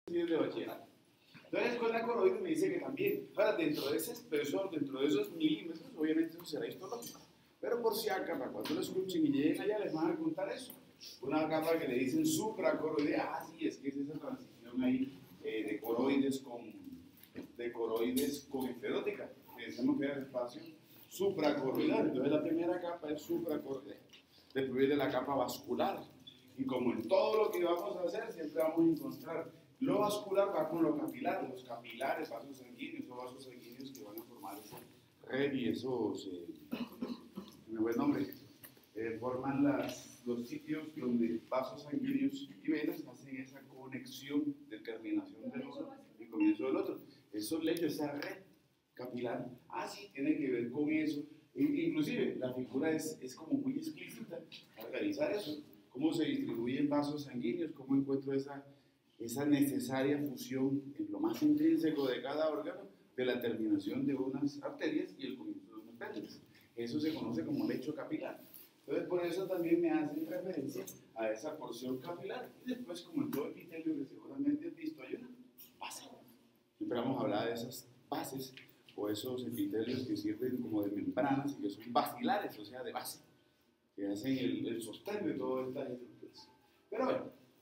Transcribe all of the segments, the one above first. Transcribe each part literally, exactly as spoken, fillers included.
de bachillerato. Entonces con la coroide me dice que también, ahora dentro de ese espesor, dentro de esos milímetros, obviamente eso será histológico. Pero por si acá, para cuando lo escuchen y lleguen allá, les van a contar eso. Una capa que le dicen supracoroide, ah, sí, es que es esa transición ahí eh, de coroides con, de coroides con esclerótica, que decimos que era el espacio supracoroidal. Entonces la primera capa es supracoroidal. Después viene la capa vascular. Y como en todo lo que vamos a hacer, siempre vamos a encontrar lo vascular va con lo capilar, los capilares, vasos sanguíneos o vasos sanguíneos que van a formar esa red y esos, eh, me voy el nombre, eh, forman las, los sitios donde vasos sanguíneos y venas hacen esa conexión de terminación del uno y comienzo del otro. Esos lechos, esa red capilar, ah, sí, tiene que ver con eso. E, inclusive, la figura es, es como muy explícita al realizar eso. Cómo se distribuyen vasos sanguíneos, cómo encuentro esa, esa necesaria fusión en lo más intrínseco de cada órgano de la terminación de unas arterias y el comienzo de unas venas. Eso se conoce como lecho capilar. Entonces, por eso también me hacen referencia a esa porción capilar. Y después, como en todo epitelio que seguramente has visto, hay una base. Siempre vamos a hablar de esas bases o esos epitelios que sirven como de membranas y que son basilares, o sea, de base, que hacen el, el sostén de todas estas estructuras. Pero bueno,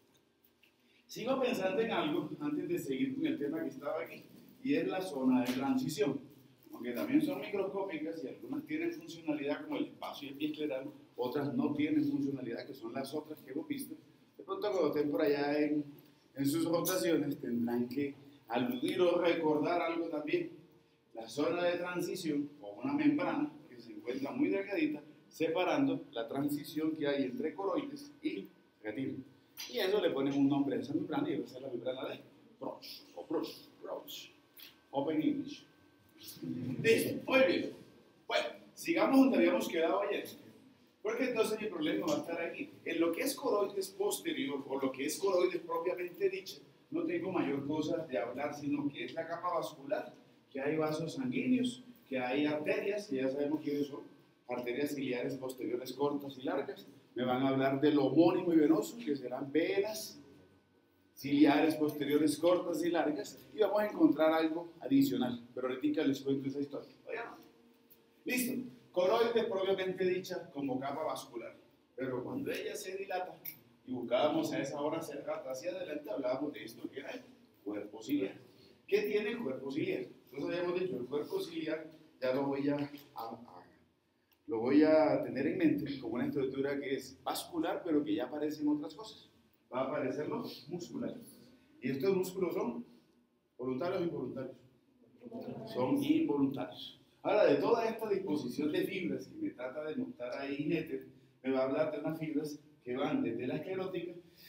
sigo pensando en algo antes de seguir con el tema que estaba aquí, y es la zona de transición. Aunque también son microscópicas y algunas tienen funcionalidad como el espacio epicleral, otras no tienen funcionalidad, que son las otras que hemos visto. De pronto cuando estén por allá en, en sus rotaciones tendrán que aludir o recordar algo también. La zona de transición, o una membrana que se encuentra muy delgadita, separando la transición que hay entre coroides y retino. Y a eso le ponen un nombre a esa membrana y va a ser la membrana de Bruch, o Bruch, Bruch, Open English. Listo, muy bien. Bueno, sigamos donde habíamos quedado ayer. Porque entonces mi problema va a estar aquí. En lo que es coroides posterior, o lo que es coroides propiamente dicha, no tengo mayor cosa de hablar, sino que es la capa vascular, que hay vasos sanguíneos, que hay arterias, que ya sabemos quiénes son, arterias ciliares posteriores cortas y largas. Me van a hablar del homónimo y venoso, que serán venas ciliares posteriores cortas y largas, y vamos a encontrar algo adicional, pero ahorita les cuento esa historia. Oigan, listo, coroide propiamente dicha como capa vascular, pero cuando ella se dilata y buscábamos a esa hora cerrada hacia adelante, hablábamos de esto que era el cuerpo ciliar. ¿Qué tiene el cuerpo ciliar? Entonces habíamos dicho, el cuerpo ciliar ya lo voy a, a, a, lo voy a tener en mente como una estructura que es vascular, pero que ya aparecen otras cosas. Va a aparecer los musculares. Y estos músculos son voluntarios o involuntarios. Son involuntarios. Ahora, de toda esta disposición de fibras que me trata de mostrar ahí Netter, me va a hablar de unas fibras que van desde la esclerótica.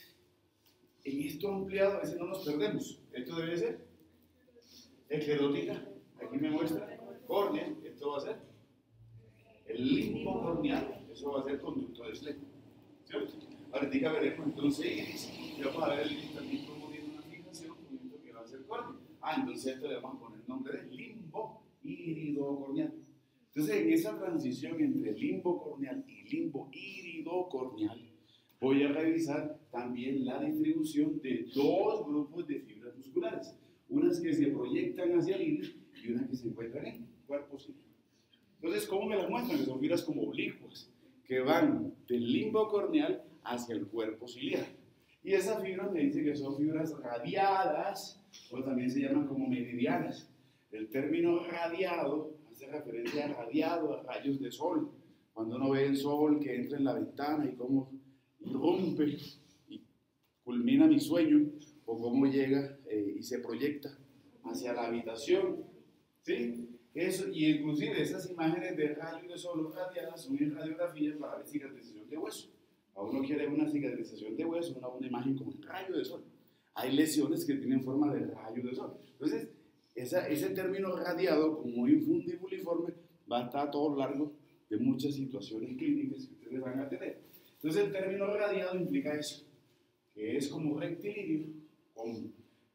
En esto ampliado a veces no nos perdemos. Esto debe ser esclerótica. Aquí me muestra córnea. Esto va a ser el limbo corneal. Eso va a ser conducto de Schleck. ¿Cierto? Ahorita veremos entonces y vamos a ver el también cómo tiene una fijación con esto que va a ser córnea. Ah, entonces esto le vamos a poner el nombre de limbo iridocorneal. Entonces en esa transición entre limbo corneal y limbo iridocorneal voy a revisar también la distribución de dos grupos de fibras musculares. Unas que se proyectan hacia el iris y unas que se encuentran en el cuerpo ciliar. Entonces, ¿cómo me las muestran? Que son fibras como oblicuas, que van del limbo corneal hacia el cuerpo ciliar. Y esas fibras me dicen que son fibras radiadas, o también se llaman como meridianas. El término radiado hace referencia a radiado, a rayos de sol. Cuando uno ve el sol que entra en la ventana y cómo irrumpe y culmina mi sueño, o cómo llega eh, y se proyecta hacia la habitación, ¿sí? Eso, y inclusive esas imágenes de rayos de sol radiadas son en radiografía para ver cicatrización de hueso. A uno quiere una cicatrización de hueso, una, una imagen como un rayo de sol. Hay lesiones que tienen forma de rayo de sol. Entonces, esa, ese término radiado, como infundibuliforme, va a estar a todo lo largo de muchas situaciones clínicas que ustedes van a tener. Entonces, el término radiado implica eso, que es como rectilíneo, con,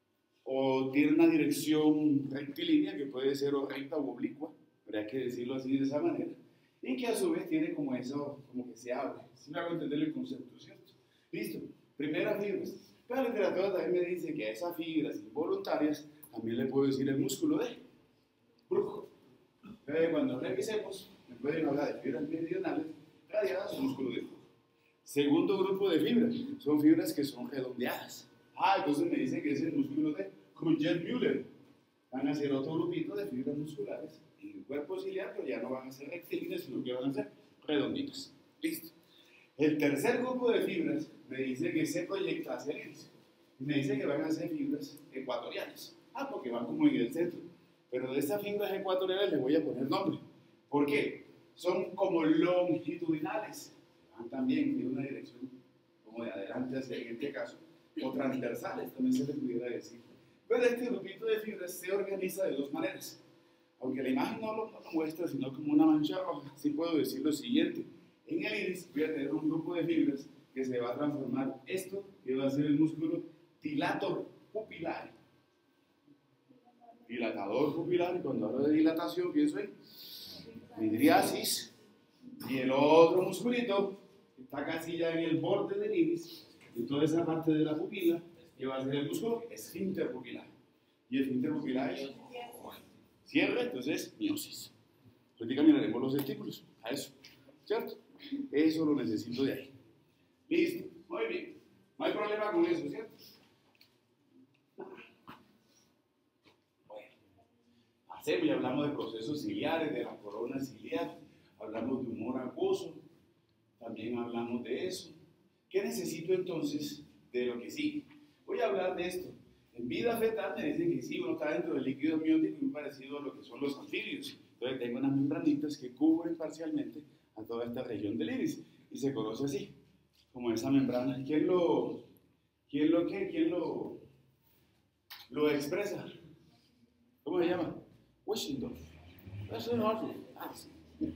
o tiene una dirección rectilínea que puede ser o recta o oblicua, pero hay que decirlo así de esa manera, y que a su vez tiene como eso, como que se abre. Si me hago entender el concepto, ¿cierto? Listo, primeras fibras. Pero la literatura también me dice que a esas fibras involuntarias también le puedo decir el músculo de Bruch. Entonces, cuando revisemos, me pueden hablar de fibras meridionales radiadas o músculo de Bruch. Segundo grupo de fibras son fibras que son redondeadas. Ah, entonces me dice que es el músculo de Krüger-Müller. Van a ser otro grupito de fibras musculares en el cuerpo ciliar, pero ya no van a ser rectilíneas, sino que van a ser redonditas. Listo. El tercer grupo de fibras me dice que se proyecta hacia el iris. Me dice que van a ser fibras ecuatoriales. Ah, porque van como en el centro. Pero de esas fibras ecuatoriales les voy a poner nombre. ¿Por qué? Son como longitudinales. Van también en una dirección como de adelante hacia en este caso. O transversales, también se les pudiera decir. Pero este grupito de fibras se organiza de dos maneras. Aunque la imagen no lo, no lo muestra, sino como una mancha roja, sí puedo decir lo siguiente. En el iris voy a tener un grupo de fibras que se va a transformar esto, que va a ser el músculo dilator pupilar. Dilatador pupilar, y cuando hablo de dilatación pienso en midriasis. Y el otro musculito que está casi ya en el borde del iris, en toda esa parte de la pupila, que va a ser el músculo esfínter pupilar. Y el esfínter pupilar es cierre, entonces miosis. Ahorita miraremos los testículos, a eso, ¿cierto? Eso lo necesito de ahí. Listo, muy bien. No hay problema con eso, ¿cierto? Bueno, hacemos y hablamos de procesos ciliares, de la corona ciliar, hablamos de humor acuoso, también hablamos de eso. ¿Qué necesito entonces de lo que sigue? Voy a hablar de esto. En vida fetal me dicen que sí, uno está dentro del líquido amniótico muy parecido a lo que son los anfibios. Entonces tengo unas membranitas que cubren parcialmente a toda esta región del iris y se conoce así, como esa membrana. ¿Quién lo, quién lo, qué? ¿Quién lo, lo expresa? ¿Cómo se llama? Washington. Eso es otro. Ah, sí.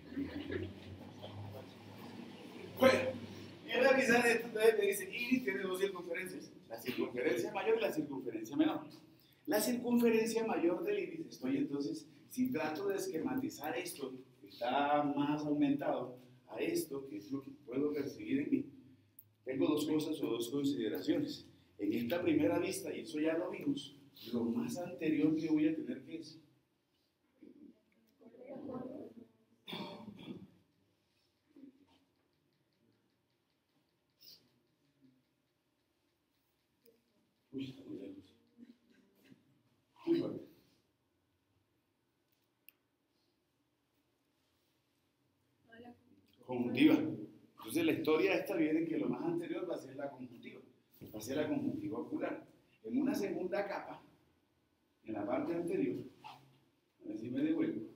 Bueno, y revisar esto, entonces me dice, iris tiene dos circunferencias, la circunferencia mayor y la circunferencia menor. La circunferencia mayor del iris, estoy entonces, si trato de esquematizar esto, que está más aumentado a esto, que es lo que puedo percibir en mí, tengo dos cosas o dos consideraciones. En esta primera vista, y eso ya lo vimos, lo más anterior que voy a tener que es uy, está muy lejos. Muy fuerte. Conjuntiva. Entonces la historia esta viene que lo más anterior va a ser la conjuntiva, va a ser la conjuntiva ocular. En una segunda capa, en la parte anterior, a ver si me devuelvo,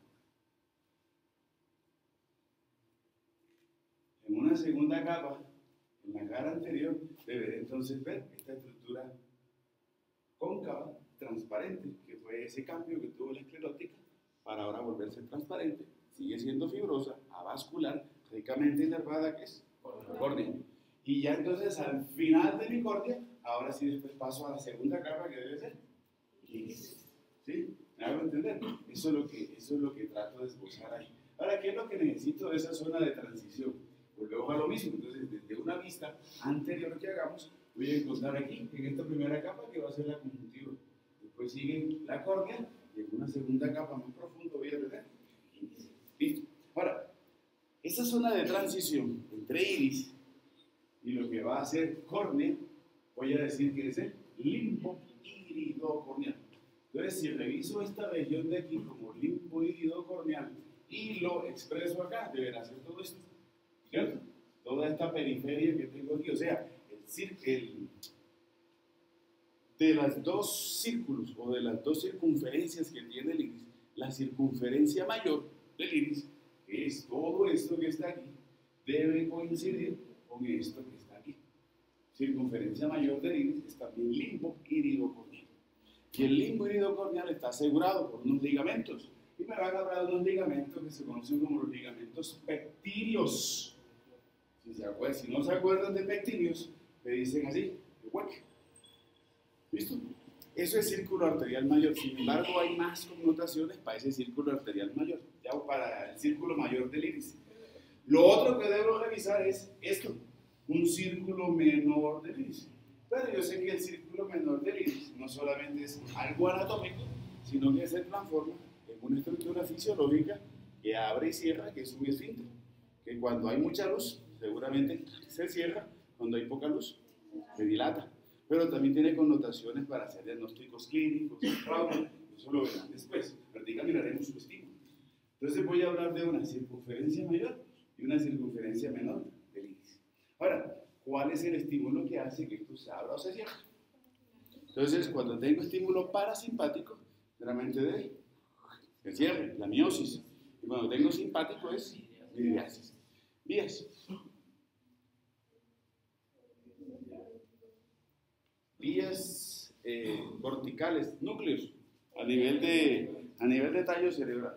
en una segunda capa, en la cara anterior, deberé entonces ver esta estructura cóncava, transparente, que fue ese cambio que tuvo la esclerótica para ahora volverse transparente, sigue siendo fibrosa, avascular, ricamente inervada, que es córnea. Y ya entonces al final de mi córnea, ahora sí después paso a la segunda capa que debe ser iris. ¿Sí? ¿Me hago entender? Eso es lo que, eso es lo que trato de esbozar ahí. Ahora, ¿qué es lo que necesito de esa zona de transición? Volvemos a lo mismo. Entonces, desde una vista anterior que hagamos, voy a encontrar aquí, en esta primera capa, que va a ser la conjuntiva. Después sigue la córnea, y en una segunda capa más profunda voy a tener iris. ¿Listo? Ahora, esa zona de transición entre iris y lo que va a ser córnea, voy a decir que es el limbo iridocorneal. Entonces, si reviso esta región de aquí como limbo iridocorneal y lo expreso acá, deberá ser todo esto, ¿cierto? Toda esta periferia que tengo aquí, o sea, el, el, de las dos círculos o de las dos circunferencias que tiene el iris, la circunferencia mayor del iris, que es todo esto que está aquí, debe coincidir con esto que está aquí. Circunferencia mayor del iris es también limbo iridocorneal. Y el limbo iridocorneal está asegurado por unos ligamentos. Y me van a hablar de unos ligamentos que se conocen como los ligamentos pectíneos. Si, se acuerdan, si no se acuerdan de pectíneos, me dicen así, de hueque. ¿Listo? Eso es círculo arterial mayor. Sin embargo, hay más connotaciones para ese círculo arterial mayor, ya para el círculo mayor del iris. Lo otro que debo revisar es esto, un círculo menor del iris. Pero yo sé que el círculo menor del iris no solamente es algo anatómico, sino que se transforma en una estructura fisiológica que abre y cierra, que es un esfínter. Que cuando hay mucha luz, seguramente se cierra, cuando hay poca luz, se dilata. Pero también tiene connotaciones para hacer diagnósticos clínicos, trauma, eso lo verán después. Ahorita miraremos su estímulo. Entonces voy a hablar de una circunferencia mayor y una circunferencia menor del iris. Ahora, ¿cuál es el estímulo que hace que esto se abra o se cierre? Entonces, cuando tengo estímulo parasimpático, realmente de se cierre, la miosis. Y cuando tengo simpático es miriasis. Vías. Vías eh, corticales, núcleos, a nivel de, a nivel de tallo cerebral.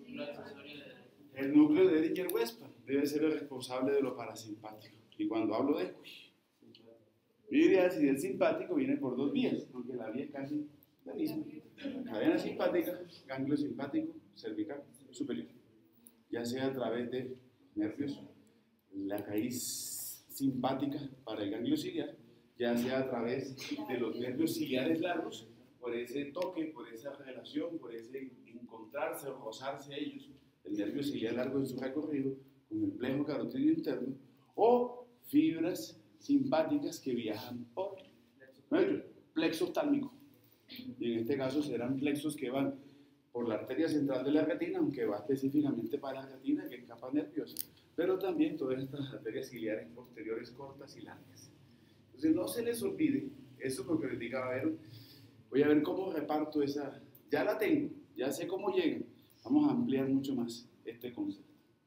El núcleo de Edinger-Westphal debe ser el responsable de lo parasimpático. Y cuando hablo de miriasis del simpático viene por dos vías, aunque la vía es casi la misma. Cadena simpática, ganglio simpático, cervical, superior. Ya sea a través de nervios, la raíz simpática para el ganglio ciliar, ya sea a través de los nervios ciliares largos, por ese toque, por esa relación, por ese encontrarse, rozarse a ellos, el nervio ciliar largo en su recorrido, con el plejo carotídeo interno, o fibras simpáticas que viajan por el plexo oftálmico. Y en este caso serán plexos que van por la arteria central de la retina, aunque va específicamente para la retina, que es capa nerviosa, pero también todas estas arterias ciliares posteriores cortas y largas. Entonces no se les olvide, eso es lo que les diga, a ver, voy a ver cómo reparto esa, ya la tengo, ya sé cómo llega, vamos a ampliar mucho más este concepto.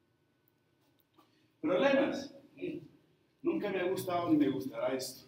Problemas. Nunca me ha gustado ni me gustará esto.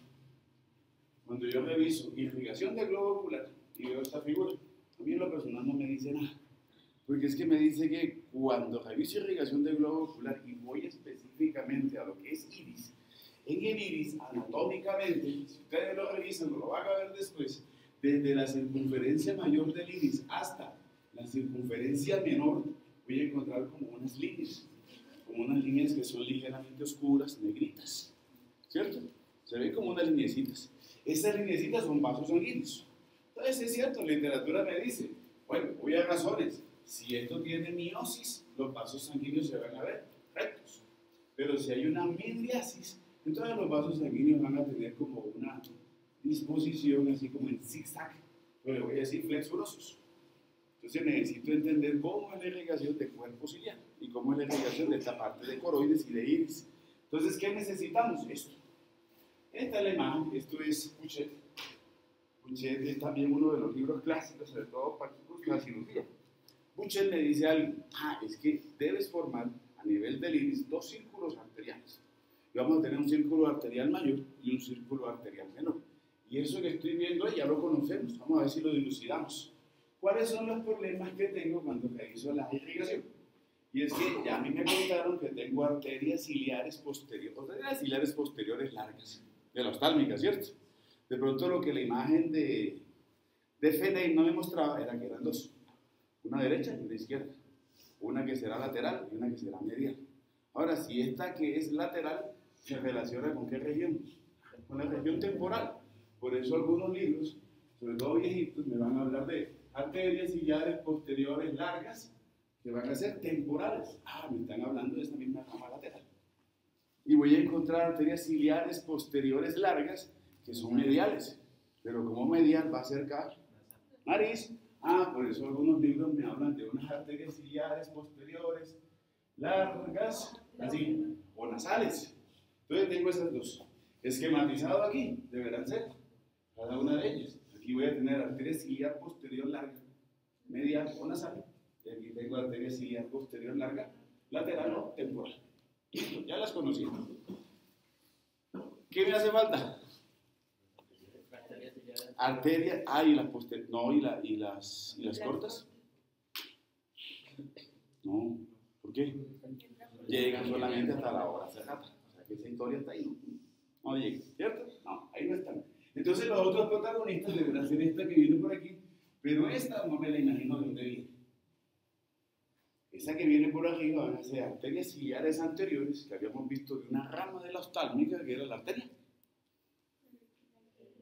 Cuando yo reviso irrigación del globo ocular y veo esta figura, a mí en lo personal no me dice nada. Porque es que me dice que cuando reviso irrigación del globo ocular y voy específicamente a lo que es iris, en el iris, anatómicamente, si ustedes lo revisan, lo van a ver después, desde la circunferencia mayor del iris hasta la circunferencia menor, voy a encontrar como unas líneas, como unas líneas que son ligeramente oscuras, negritas, ¿cierto? Se ven como unas lineecitas. Estas lineecitas son vasos sanguíneos. Entonces es cierto, la literatura me dice, bueno, voy a razones, si esto tiene miosis, los vasos sanguíneos se van a ver rectos. Pero si hay una midriasis, entonces los vasos sanguíneos van a tener como una disposición así como en zigzag, pero le voy a decir flexurosos. Entonces necesito entender cómo es la irrigación del cuerpo ciliar y cómo es la irrigación de esta parte de coroides y de iris. Entonces, ¿qué necesitamos? Esto. Esta es la imagen, esto es Puchet. Puchet es también uno de los libros clásicos, sobre todo para la cirugía. Puchet le dice algo, ah, es que debes formar a nivel del iris dos círculos arteriales. Y vamos a tener un círculo arterial mayor y un círculo arterial menor. Y eso que estoy viendo ya lo conocemos, vamos a ver si lo dilucidamos. ¿Cuáles son los problemas que tengo cuando realizo la irrigación? Y es que ya a mí me contaron que tengo arterias ciliares posteriores, arterias ciliares posteriores largas, de la oftálmica, ¿cierto? De pronto lo que la imagen de, de Feney no me mostraba era que eran dos, una derecha y una izquierda, una que será lateral y una que será medial. Ahora, si esta que es lateral se relaciona con qué región, con la región temporal. Por eso algunos libros, sobre todo viejitos, me van a hablar de arterias ciliares posteriores largas que van a ser temporales. Ah, me están hablando de esta misma rama lateral. Y voy a encontrar arterias ciliares posteriores largas que son mediales. Pero como medial va a acercar nariz. Ah, por eso algunos libros me hablan de unas arterias ciliares posteriores largas, así, o nasales. Entonces tengo esas dos. Esquematizado aquí, deberán ser cada una de ellas. Aquí voy a tener arteria ciliar posterior larga, medial o nasal. Y aquí tengo arteria ciliar posterior larga, lateral o temporal. Listo, ya las conocí. ¿Qué me hace falta? Arteria, ah, y las posteriores, no, y, la, y, las, y las cortas. No, ¿por qué? Llegan solamente hasta la hora cerrada. O sea que esa historia está ahí. No, no llega, ¿cierto? No, ahí no están. Entonces los otros protagonistas deberán ser esta que viene por aquí, pero esta no me la imagino de dónde viene. Esa que viene por arriba van a ser arterias ciliares anteriores que habíamos visto de una rama de la oftálmica que era la arteria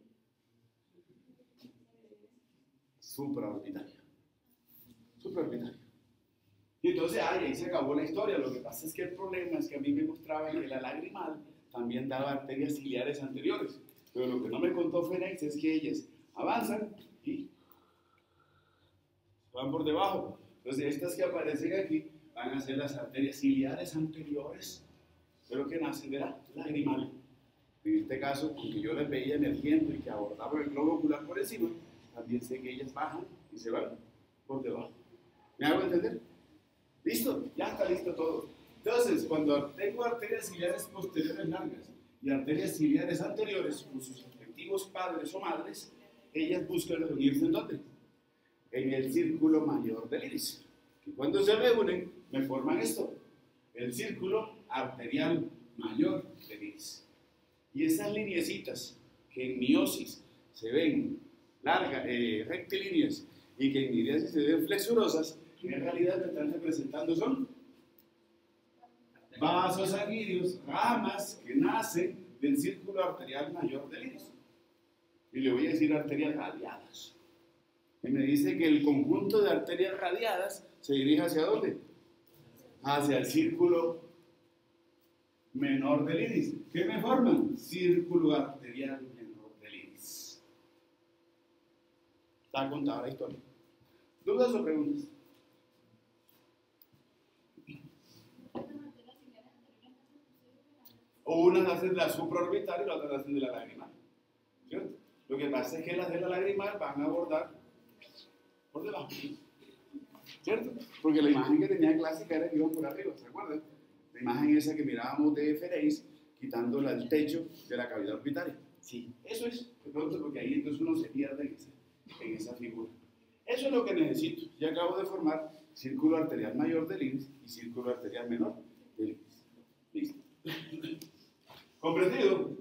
supraorbitaria. Supraorbitaria. Y entonces, ay, ahí se acabó la historia. Lo que pasa es que el problema es que a mí me mostraba que la lagrimal también daba arterias ciliares anteriores. Pero lo que no me contó Fénix es que ellas avanzan y van por debajo. Entonces, estas que aparecen aquí van a ser las arterias ciliares anteriores de lo que nace de la lagrimal. En este caso, aunque yo les veía emergiendo y que abordaban el globo ocular por encima, también sé que ellas bajan y se van por debajo. ¿Me hago entender? ¿Listo? Ya está listo todo. Entonces, cuando tengo arterias ciliares posteriores largas y arterias ciliares anteriores con sus respectivos padres o madres, ellas buscan reunirse ¿en dónde? En el círculo mayor del iris. Y cuando se reúnen, me forman esto, el círculo arterial mayor del iris. Y esas lineecitas que en miosis se ven largas, eh, rectilíneas, y que en miriasis se ven flexurosas, en realidad me están representando son vasos sanguíneos, ramas que nacen del círculo arterial mayor del iris. Y le voy a decir arterias radiadas. Y me dice que el conjunto de arterias radiadas se dirige ¿hacia dónde? Hacia el círculo menor del iris. ¿Qué me forman? Círculo arterial menor del iris. Está contada la historia. ¿Dudas o preguntas? O una nace de la supraorbital y la otra nace de la lagrimal. ¿Cierto? Lo que pasa es que las de la lagrimal van a abordar por debajo. ¿Cierto? Porque la imagen que tenía clásica era que iban por arriba, ¿se acuerdan? La imagen esa que mirábamos de Fénix quitándola el techo de la cavidad orbitaria. Sí, eso es. De pronto, porque ahí entonces uno se pierde en esa, en esa figura. Eso es lo que necesito. Ya acabo de formar círculo arterial mayor del iris y círculo arterial menor del iris. Listo. ¿Comprendido?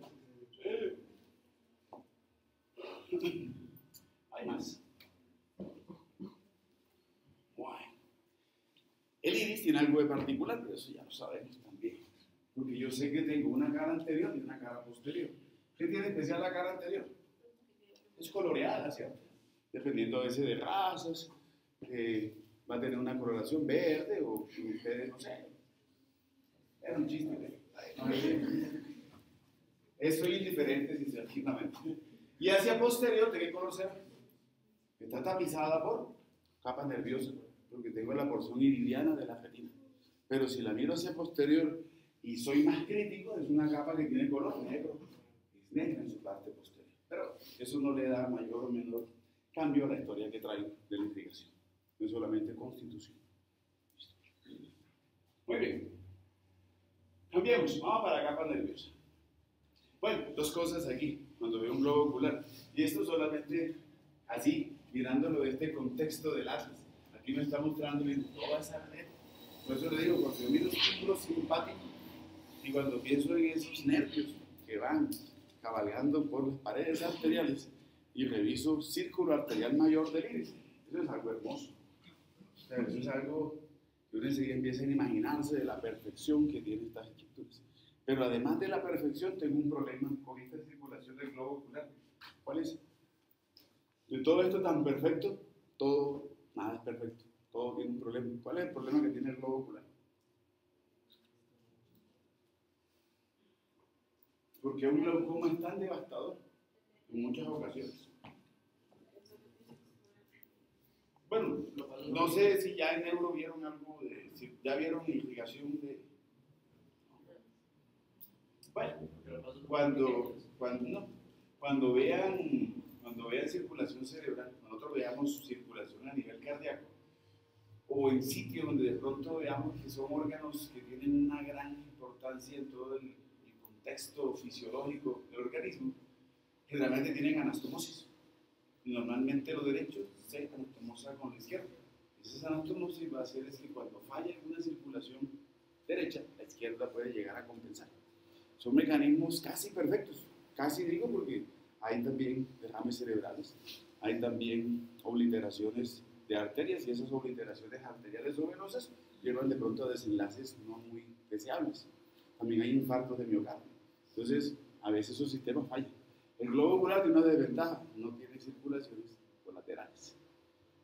Sí. Hay más. Bueno. El iris tiene algo de particular, pero eso ya lo sabemos también. Porque yo sé que tengo una cara anterior y una cara posterior. ¿Qué tiene especial la cara anterior? Es coloreada, ¿cierto? Dependiendo a veces de razas, eh, va a tener una coloración verde o ustedes, no sé. Era un chiste, ¿eh? Eso es indiferente, sinceramente. Y hacia posterior, ¿de qué color será? Está tapizada por capas nerviosas, porque tengo la porción iridiana de la retina. Pero si la miro hacia posterior y soy más crítico, es una capa que tiene color negro. Es negra en su parte posterior. Pero eso no le da mayor o menor cambio a la historia que traigo de la irrigación. No es solamente constitución. Muy bien. Cambiemos. Vamos para la capa nerviosa. Bueno, dos cosas aquí, cuando veo un globo ocular. Y esto solamente así, mirándolo de este contexto del atlas. Aquí me está mostrando toda esa red. Por eso le digo, cuando yo miro círculos simpáticos y cuando pienso en esos nervios que van cabalgando por las paredes arteriales y reviso círculo arterial mayor del iris, eso es algo hermoso. O sea, eso es algo que uno enseguida empieza a imaginarse de la perfección que tienen estas estructuras. Pero además de la perfección, tengo un problema con esta circulación del globo ocular. ¿Cuál es? De todo esto tan perfecto, todo, nada es perfecto. Todo tiene un problema. ¿Cuál es el problema que tiene el globo ocular? Porque un glaucoma es tan devastador en muchas ocasiones. Bueno, no sé si ya en neuro vieron algo de, si ya vieron irrigación de... Bueno, cuando, cuando, no, cuando, vean, cuando vean circulación cerebral, nosotros veamos circulación a nivel cardíaco, o en sitios donde de pronto veamos que son órganos que tienen una gran importancia en todo el, el contexto fisiológico del organismo, generalmente tienen anastomosis. Normalmente lo derecho se anastomosa con la izquierda. Esa anastomosis va a hacer es que cuando falla una circulación derecha, la izquierda puede llegar a compensar. Son mecanismos casi perfectos, casi digo porque hay también derrames cerebrales, hay también obliteraciones de arterias y esas obliteraciones arteriales o venosas llevan de pronto a desenlaces no muy deseables. También hay infartos de miocardio. Entonces, a veces esos sistemas fallan. El globo ocular tiene una desventaja, no tiene circulaciones colaterales.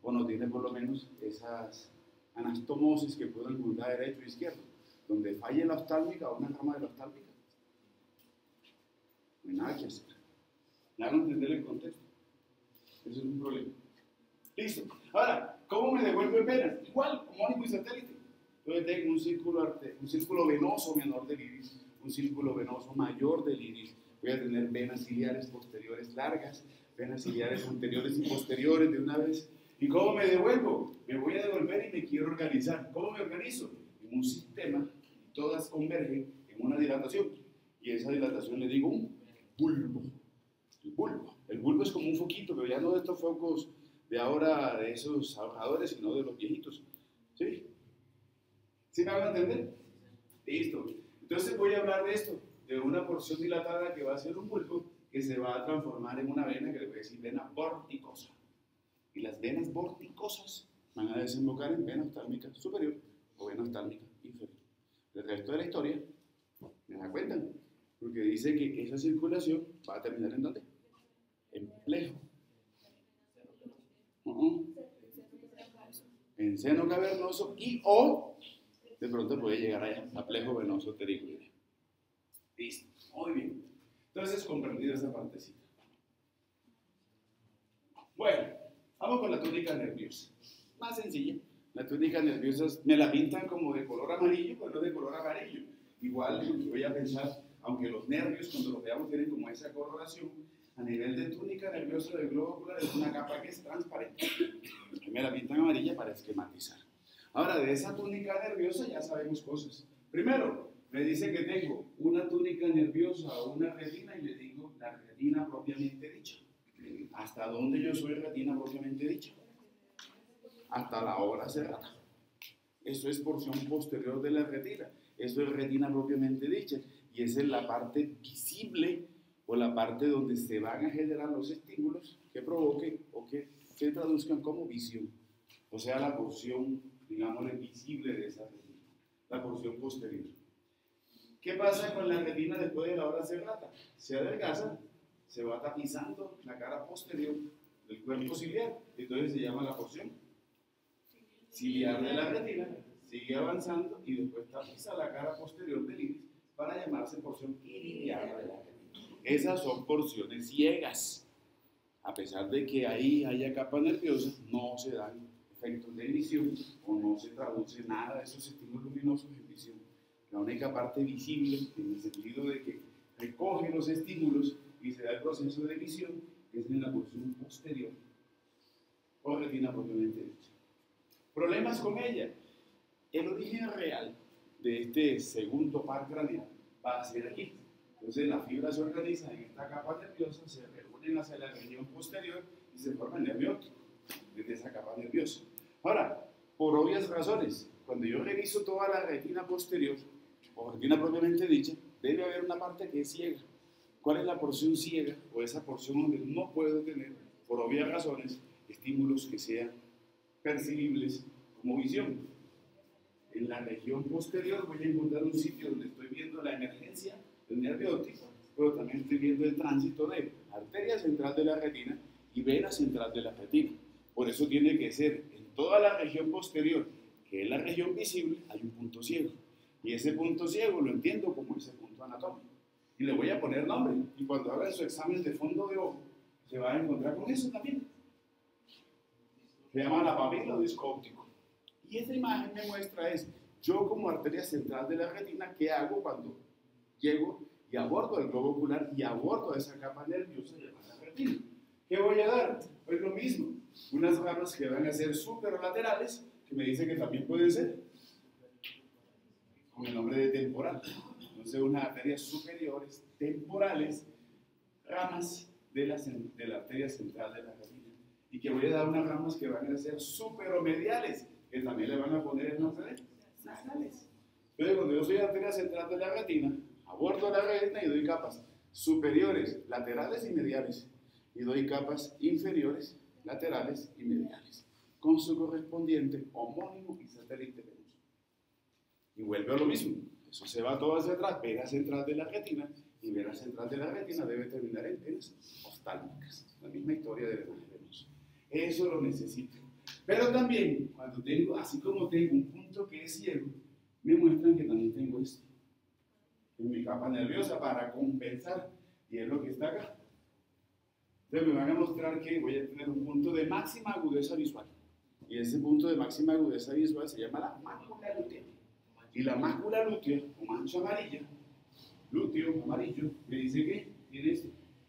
o no tiene por lo menos esas anastomosis que pueden juntar derecho e izquierdo. Donde falle la oftálmica o una rama de la oftálmica, no hay nada que hacer. Ya no entender el contexto. Eso es un problema. Listo. Ahora, ¿cómo me devuelven venas? Igual, homónimo y satélite. Entonces tengo un círculo, arte, un círculo venoso menor del iris, un círculo venoso mayor del iris. Voy a tener venas ciliares posteriores largas, venas ciliares anteriores y posteriores de una vez. ¿Y cómo me devuelvo? Me voy a devolver y me quiero organizar. ¿Cómo me organizo? En un sistema, y todas convergen en una dilatación. Y esa dilatación le digo un bulbo. El bulbo. El bulbo es como un foquito, pero ya no de estos focos de ahora, de esos ahorradores, sino de los viejitos. ¿Sí? ¿Sí me van a entender? Listo. Entonces voy a hablar de esto, de una porción dilatada que va a ser un bulbo que se va a transformar en una vena que le voy a decir vena vorticosa. Y las venas vorticosas van a desembocar en vena oftálmica superior o vena oftálmica inferior. El resto de la historia, ¿me da cuenta? Porque dice que esa circulación va a terminar ¿en dónde? En plejo. Uh-uh. En seno cavernoso y o de pronto puede llegar allá, a plejo venoso ptericular. Listo, muy bien. Entonces, comprendido esa partecita. Bueno, vamos con la túnica nerviosa. Más sencilla. La túnica nerviosa me la pintan como de color amarillo, pero no de color amarillo. Igual voy a pensar, aunque los nervios cuando los veamos tienen como esa coloración, a nivel de túnica nerviosa del globo ocular es una capa que es transparente. Me la pintan amarilla para esquematizar. Ahora, de esa túnica nerviosa ya sabemos cosas. Primero, me dice que tengo una túnica nerviosa o una retina y le digo la retina propiamente dicha. ¿Hasta dónde yo soy retina propiamente dicha? Hasta la obra cerrada. Eso es porción posterior de la retina. Eso es retina propiamente dicha. Y esa es la parte visible o la parte donde se van a generar los estímulos que provoquen o que se traduzcan como visión. O sea, la porción, digámosle, visible de esa retina. La porción posterior. ¿Qué pasa con la retina después de la hora cerrada? Se adelgaza, se va tapizando la cara posterior del cuerpo ciliar. Entonces se llama la porción ciliar de la retina, sigue avanzando y después tapiza la cara posterior del iris para llamarse porción iridiana de la retina. Esas son porciones ciegas. A pesar de que ahí haya capa nerviosa, no se dan efectos de visión o no se traduce nada de esos estímulos luminosos en visión. La única parte visible, en el sentido de que recoge los estímulos y se da el proceso de visión, es en la porción posterior o retina propiamente dicha. Problemas con ella. El origen real de este segundo par craneal va a ser aquí. Entonces la fibra se organiza en esta capa nerviosa, se reúnen hacia la región posterior y se forma el nervio óptico desde esa capa nerviosa. Ahora, por obvias razones, cuando yo reviso toda la retina posterior, o retina propiamente dicha, debe haber una parte que es ciega. ¿Cuál es la porción ciega o esa porción donde no puedo tener, por obvias razones, estímulos que sean percibibles como visión? En la región posterior voy a encontrar un sitio donde estoy viendo la emergencia del nervio óptico, pero también estoy viendo el tránsito de arteria central de la retina y vena central de la retina. Por eso tiene que ser en toda la región posterior, que es la región visible, hay un punto ciego. Y ese punto ciego lo entiendo como ese punto anatómico. Y le voy a poner nombre. Y cuando haga su examen de fondo de ojo, se va a encontrar con eso también. Se llama la papila disco óptico. Y esta imagen me muestra es, yo como arteria central de la retina, ¿qué hago cuando llego y abordo el globo ocular y abordo esa capa nerviosa llamada retina? ¿Qué voy a dar? Pues lo mismo, unas ramas que van a ser superlaterales, que me dice que también pueden ser con el nombre de temporal. Entonces unas arterias superiores temporales, ramas de la, de la arteria central de la retina. Y que voy a dar unas ramas que van a ser superomediales, que también le van a poner en arterias nasales. Entonces cuando yo soy arteria central de la retina, abordo la retina y doy capas superiores, laterales y mediales. Y doy capas inferiores, laterales y mediales, con su correspondiente homónimo y satélite venoso. Y vuelve a lo mismo. Eso se va todo hacia atrás, vena central de la retina, y vena central de la retina debe terminar en venas oftálmicas. La misma historia de venas venosas. Eso lo necesito. Pero también, cuando tengo, así como tengo un punto que es ciego, me muestran que también tengo esto en mi capa nerviosa para compensar, y es lo que está acá. Entonces me van a mostrar que voy a tener un punto de máxima agudeza visual, y ese punto de máxima agudeza visual se llama la mácula lútea. Y la mácula lútea, o mancha amarilla, lúteo amarillo, me dice que tienes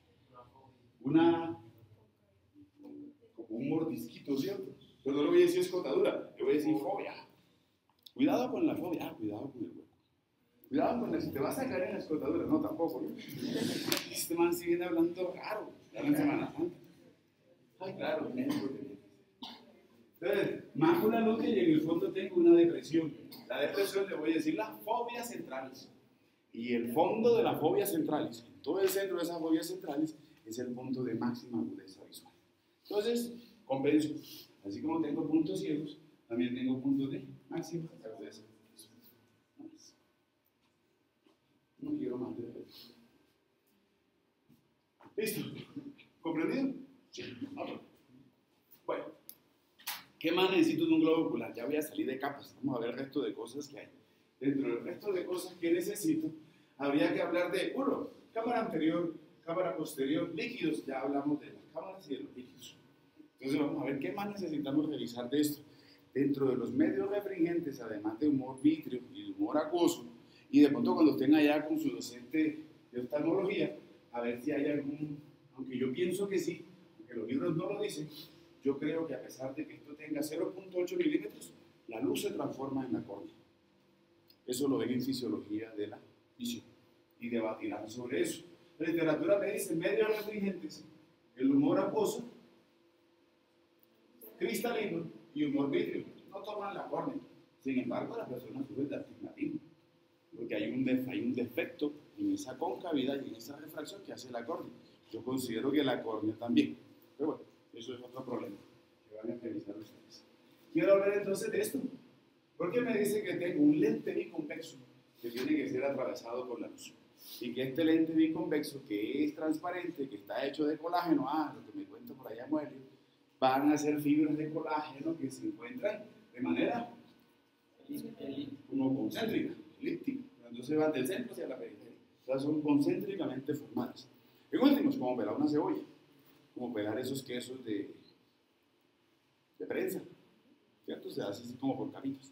una, como un mordisquito, ¿cierto? Pero no le voy a decir escotadura, le voy a decir fobia. Cuidado con la fobia, ah, cuidado con el hueco. Cuidado con el, si te vas a caer en la escotadura, no, tampoco, ¿no? Este man sí viene hablando raro, ya en Semana Santa. Ay, claro, entonces, mácula lútea y en el fondo tengo una depresión. La depresión le voy a decir las fobias centrales. Y el fondo de las fobias centrales, todo el centro de esas fobias centrales, es el punto de máxima agudeza visual. Entonces, compenso. Así como tengo puntos ciegos, también tengo puntos de máxima agudeza visual. No quiero más de eso. ¿Listo? ¿Comprendido? Sí. Bueno, ¿qué más necesito de un globo ocular? Ya voy a salir de capas. Vamos a ver el resto de cosas que hay. Dentro del resto de cosas que necesito, habría que hablar de, uno, cámara anterior, cámara posterior, líquidos. Ya hablamos de las cámaras y de los líquidos. Entonces vamos a ver qué más necesitamos revisar de esto. Dentro de los medios refringentes, además de humor vítreo y de humor acuoso, y de pronto cuando estén allá con su docente de oftalmología, a ver si hay algún, aunque yo pienso que sí, aunque los libros no lo dicen, yo creo que a pesar de que esto tenga cero punto ocho milímetros, la luz se transforma en la córnea. Eso lo ven en fisiología de la visión y debatirán sobre eso. La literatura me dice medios refringentes, el humor acuoso, cristalino y humor vítreo no toman la córnea. Sin embargo, las personas sufren de astigmatismo, porque hay un, def hay un defecto en esa concavidad y en esa refracción que hace la córnea. Yo considero que la córnea también. Pero bueno, eso es otro problema que van a revisar ustedes. Quiero hablar entonces de esto. Porque me dice que tengo un lente biconvexo que tiene que ser atravesado por la luz. Y que este lente biconvexo, que es transparente, que está hecho de colágeno, ah, lo que me cuenta por allá Muelio, van a ser fibras de colágeno que se encuentran de manera como concéntrica, elíptica. Entonces van del centro hacia la periferia. O sea, son concéntricamente formadas. En últimos, como pelar una cebolla, como pelar esos quesos de, de prensa, ¿cierto? Se hace así como por caminos.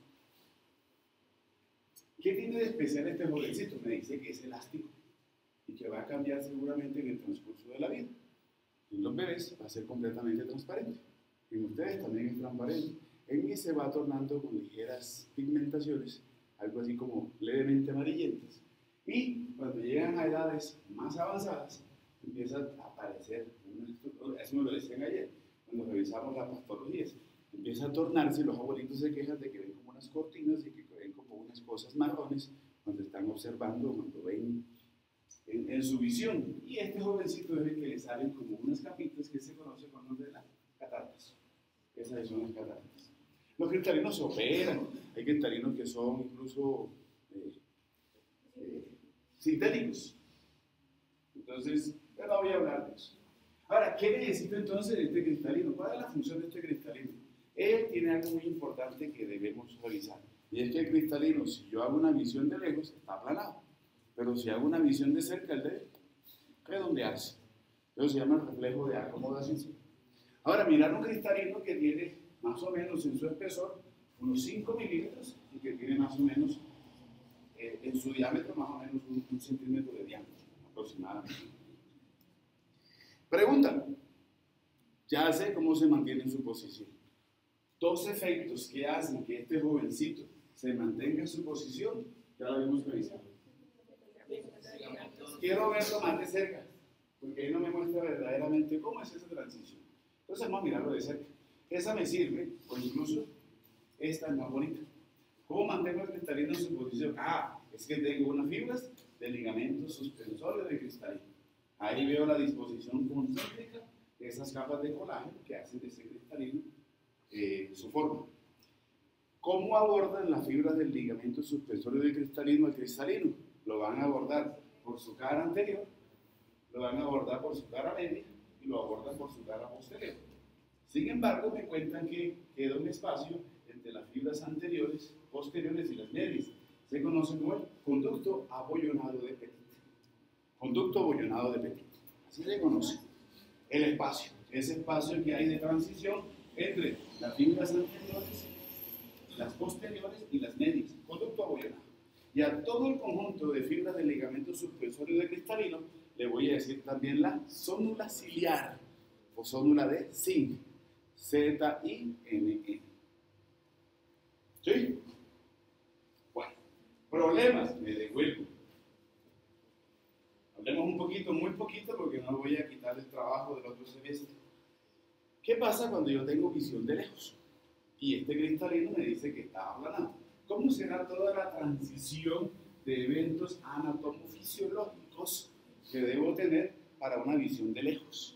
¿Qué tiene de especial este jovencito? Me dice que es elástico y que va a cambiar seguramente en el transcurso de la vida. En los bebés va a ser completamente transparente. En ustedes también es transparente. En mí se va tornando con ligeras pigmentaciones, algo así como levemente amarillentas. Y cuando llegan a edades más avanzadas, empiezan a aparecer, eso me lo decían ayer, cuando revisamos las patologías, empieza a tornarse, los abuelitos se quejan de que ven como unas cortinas y que ven como unas cosas marrones cuando están observando, cuando ven en, en su visión. Y este jovencito es el que le salen como unas capitas que se conoce con los de las cataratas. Esas son las cataratas. Los cristalinos se operan, hay cristalinos que son incluso eh, eh, sintéticos. Entonces, yo no voy a hablar de eso. Ahora, ¿qué necesito entonces de este cristalino? ¿Cuál es la función de este cristalino? Él tiene algo muy importante que debemos revisar. Y es que el cristalino, si yo hago una visión de lejos, está aplanado. Pero si hago una visión de cerca, él debe redondearse. Eso se llama el reflejo de acomodación. Ahora, mirar un cristalino que tiene más o menos en su espesor unos cinco milímetros y que tiene más o menos eh, en su diámetro más o menos un, un centímetro de diámetro aproximadamente. Pregunta, ya sé cómo se mantiene en su posición. Dos efectos que hacen que este jovencito se mantenga en su posición, ya lo hemos revisado. Quiero verlo más de cerca, porque ahí no me muestra verdaderamente cómo es esa transición. Entonces vamos a mirarlo de cerca. Esa me sirve, o incluso esta es más bonita. ¿Cómo mantengo el cristalino en su posición? Ah, es que tengo unas fibras de ligamento suspensorio de cristalino. Ahí veo la disposición concéntrica de esas capas de colágeno que hacen de ese cristalino eh, su forma. ¿Cómo abordan las fibras del ligamento suspensorio del cristalino al cristalino? Lo van a abordar por su cara anterior, lo van a abordar por su cara media y lo abordan por su cara posterior. Sin embargo, me cuentan que queda un espacio entre las fibras anteriores, posteriores y las medias. Se conoce como el conducto abollonado de Petit. Conducto abollonado de Petit. Así se conoce. El espacio, ese espacio que hay de transición entre las fibras anteriores, las posteriores y las medias. Conducto abollonado. Y a todo el conjunto de fibras del ligamento suspensorio de cristalino le voy a decir también la zónula ciliar o zónula de zinc. Z I N E. ¿Sí? Bueno, problemas, me devuelvo. Hablemos un poquito, muy poquito, porque no voy a quitar el trabajo del otro semestre. ¿Qué pasa cuando yo tengo visión de lejos? Y este cristalino me dice que está aplanado. ¿Cómo será toda la transición de eventos anatomofisiológicos que debo tener para una visión de lejos?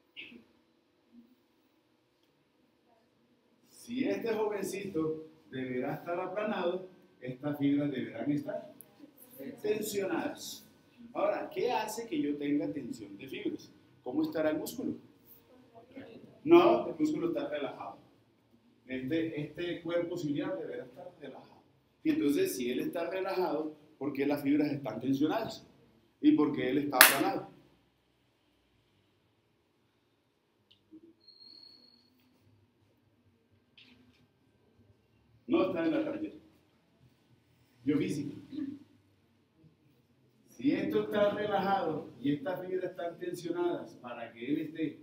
Si este jovencito deberá estar aplanado, estas fibras deberán estar tensionadas. Ahora, ¿qué hace que yo tenga tensión de fibras? ¿Cómo estará el músculo? No, el músculo está relajado. Este, este cuerpo ciliar deberá estar relajado. Y entonces, si él está relajado, ¿por qué las fibras están tensionadas? ¿Y por qué él está aplanado? No está en la tarjeta. Biofísica. Si esto está relajado y estas fibras están tensionadas para que él esté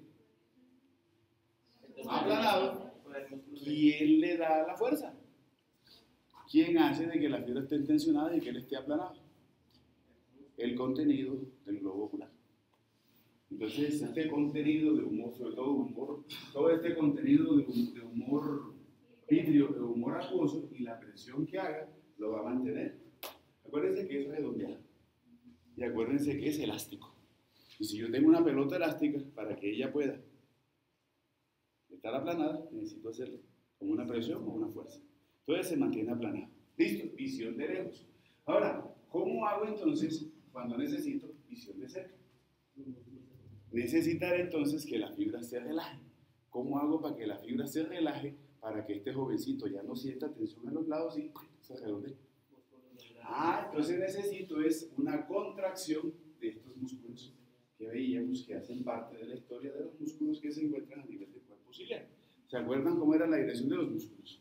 aplanado, ¿quién le da la fuerza? ¿Quién hace de que las fibras estén tensionadas y que él esté aplanado? El contenido del globo ocular. Entonces, este contenido de humor, sobre todo humor, todo este contenido de, de humor vidrio, de humor acuoso, y la presión que haga lo va a mantener. Acuérdense que es redondeado y acuérdense que es elástico. Y si yo tengo una pelota elástica, para que ella pueda estar aplanada, necesito hacerle como una presión o una fuerza. Entonces se mantiene aplanado. Listo, visión de lejos. Ahora, ¿cómo hago entonces cuando necesito visión de cerca? Necesitaré entonces que la fibra se relaje. ¿Cómo hago para que la fibra se relaje? Para que este jovencito ya no sienta tensión en los lados y se redondee. Ah, entonces necesito es una contracción de estos músculos que veíamos que hacen parte de la historia de los músculos que se encuentran a nivel del cuerpo ciliar. ¿Se acuerdan cómo era la dirección de los músculos?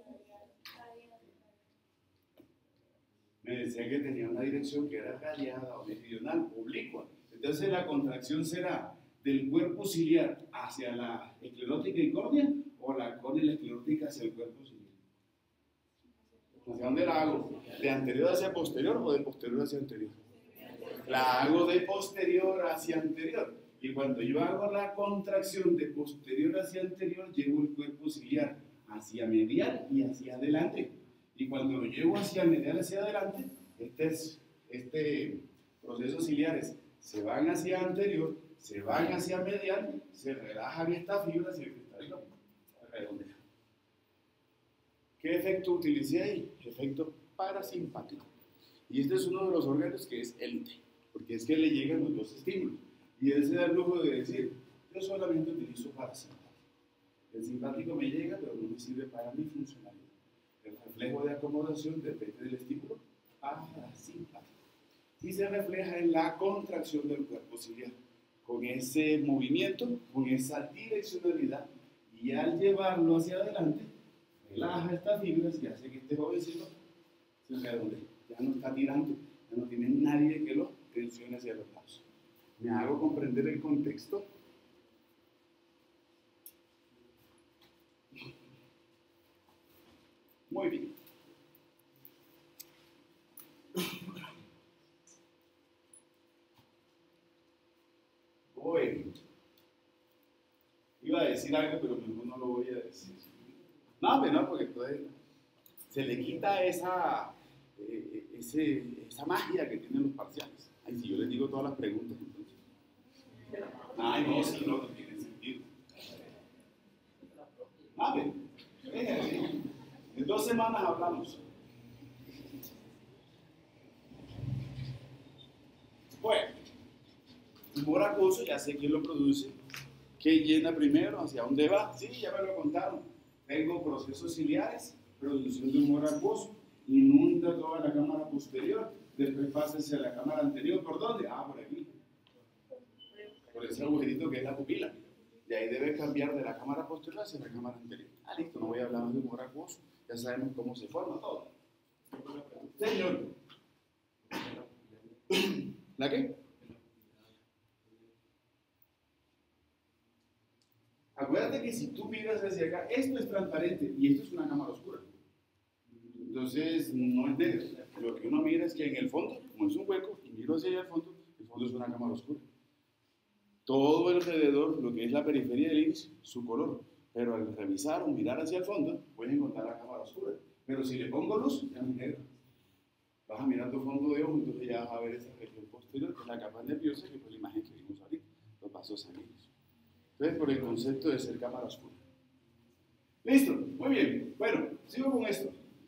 Me decía que tenía una dirección que era radiada o meridional, oblicua. Entonces la contracción será del cuerpo ciliar hacia la esclerótica y córnea o la córnea y la esclerótica hacia el cuerpo ciliar. ¿Hacia dónde la hago? ¿De anterior hacia posterior o de posterior hacia anterior? La hago de posterior hacia anterior. Y cuando yo hago la contracción de posterior hacia anterior, llevo el cuerpo ciliar hacia medial y hacia adelante. Y cuando lo llevo hacia medial hacia adelante, este, es, este procesos ciliares se van hacia anterior, se van hacia medial, se relajan estas fibras y el cristalino se redondea. ¿Qué efecto utilicé ahí? Efecto parasimpático. Y este es uno de los órganos que es élite, porque es que le llegan los dos estímulos. Y él se da el lujo de decir, yo solamente utilizo parasimpático. El simpático me llega, pero no me sirve para mi funcionalidad. El reflejo de acomodación depende del estímulo parasimpático. Y se refleja en la contracción del cuerpo ciliar, con ese movimiento, con esa direccionalidad, y al llevarlo hacia adelante, relaja estas fibras y hace que este jovencito se redondee. Ya no está tirando, ya no tiene nadie que lo tensione hacia los lados. ¿Me hago comprender el contexto? Muy bien. Bueno. Iba a decir algo, pero mejor no lo voy a decir. No, pero no, porque entonces se le quita esa, eh, ese, esa magia que tienen los parciales. Ay, si yo les digo todas las preguntas, entonces. Ay, no, si no, no tiene sentido. Ah, pero, en dos semanas hablamos. Bueno, humor acuoso, ya sé quién lo produce. ¿Qué llena primero? ¿Hacia dónde va? Sí, ya me lo contaron. Tengo procesos ciliares, producción de humor acuoso, inunda toda la cámara posterior, después pasa hacia la cámara anterior. ¿Por dónde? Ah, por aquí. Por ese agujerito que es la pupila. Y ahí debe cambiar de la cámara posterior hacia la cámara anterior. Ah, listo, no voy a hablar más de humor acuoso. Ya sabemos cómo se forma todo. Señor. ¿La qué? Acuérdate que si tú miras hacia acá, esto es transparente y esto es una cámara oscura. Entonces, no es negro. Lo que uno mira es que en el fondo, como es un hueco, y miro hacia allá al fondo, el fondo es una cámara oscura. Todo alrededor, lo que es la periferia del iris, su color. Pero al revisar o mirar hacia el fondo, puedes encontrar la cámara oscura. Pero si le pongo luz, ya no es negro. Vas a mirar tu fondo de ojo, entonces ya vas a ver esa región posterior, que es la capa nerviosa, que fue la imagen que vimos ahorita, los vasos sanguíneos. Entonces, por el concepto de ser cámara oscura. Listo, muy bien. Bueno, sigo con esto.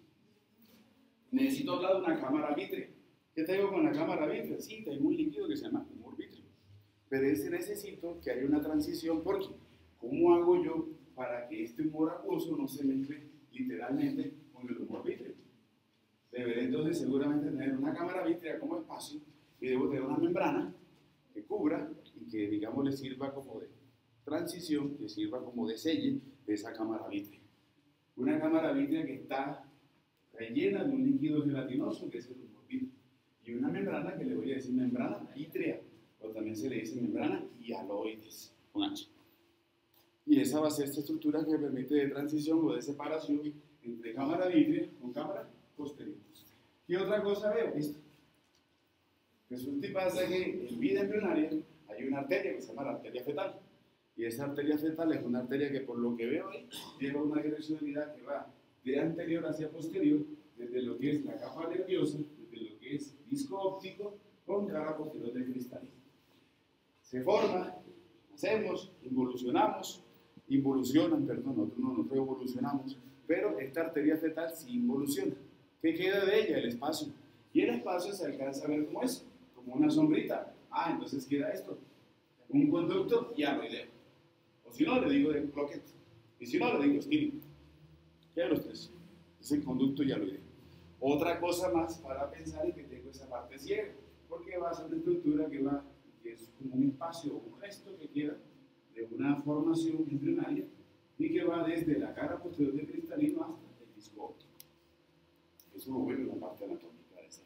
Necesito hablar de una cámara vítrea. ¿Qué tengo con la cámara vítrea? Sí, tengo un líquido que se llama humor vítreo. Pero ese necesito que haya una transición, porque ¿cómo hago yo para que este humor acuoso no se mezcle literalmente con el humor vítreo? Deberé entonces seguramente tener una cámara vítrea como espacio y debo tener una membrana que cubra y que, digamos, le sirva como de transición, que sirva como de selle de esa cámara vítrea. Una cámara vítrea que está rellena de un líquido gelatinoso que es el humor vítreo y una membrana que le voy a decir membrana vítrea, o también se le dice membrana hialoides con H. Y esa va a ser esta estructura que permite de transición o de separación entre cámara vítrea con cámara posterior. ¿Qué otra cosa veo? Esto. Resulta y pasa que en vida embrionaria hay una arteria que se llama la arteria fetal. Y esa arteria fetal es una arteria que, por lo que veo ahí, lleva una direccionalidad que va de anterior hacia posterior, desde lo que es la capa nerviosa, desde lo que es disco óptico, con cara posterior del cristalino. Se forma, hacemos, involucionamos, involucionan, perdón, nosotros no nos evolucionamos, pero esta arteria fetal sí involuciona. ¿Qué queda de ella? El espacio. Y el espacio se alcanza a ver como es, como una sombrita. Ah, entonces queda esto, un conducto hialoideo. O si no, le digo de cloquet. Y si no, le digo stírico. Quedan los tres. Es el conducto hialoideo. Otra cosa más para pensar es que tengo esa parte ciega, porque va a ser una estructura que va, que es como un espacio o un resto que queda de una formación embrionaria y que va desde la cara posterior del cristalino hasta el disco óptico. Eso lo vuelve la parte anatómica de esa.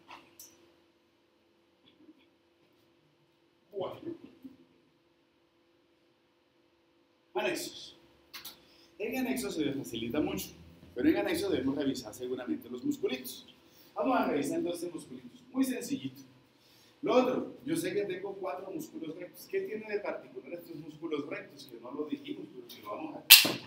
Bueno. Anexos. En anexos se facilita mucho, pero en anexos debemos revisar seguramente los musculitos. Vamos a revisar entonces musculitos. Muy sencillito. Lo otro, yo sé que tengo cuatro músculos rectos. ¿Qué tiene de particular estos músculos rectos? Que no lo dijimos, pero que lo vamos a...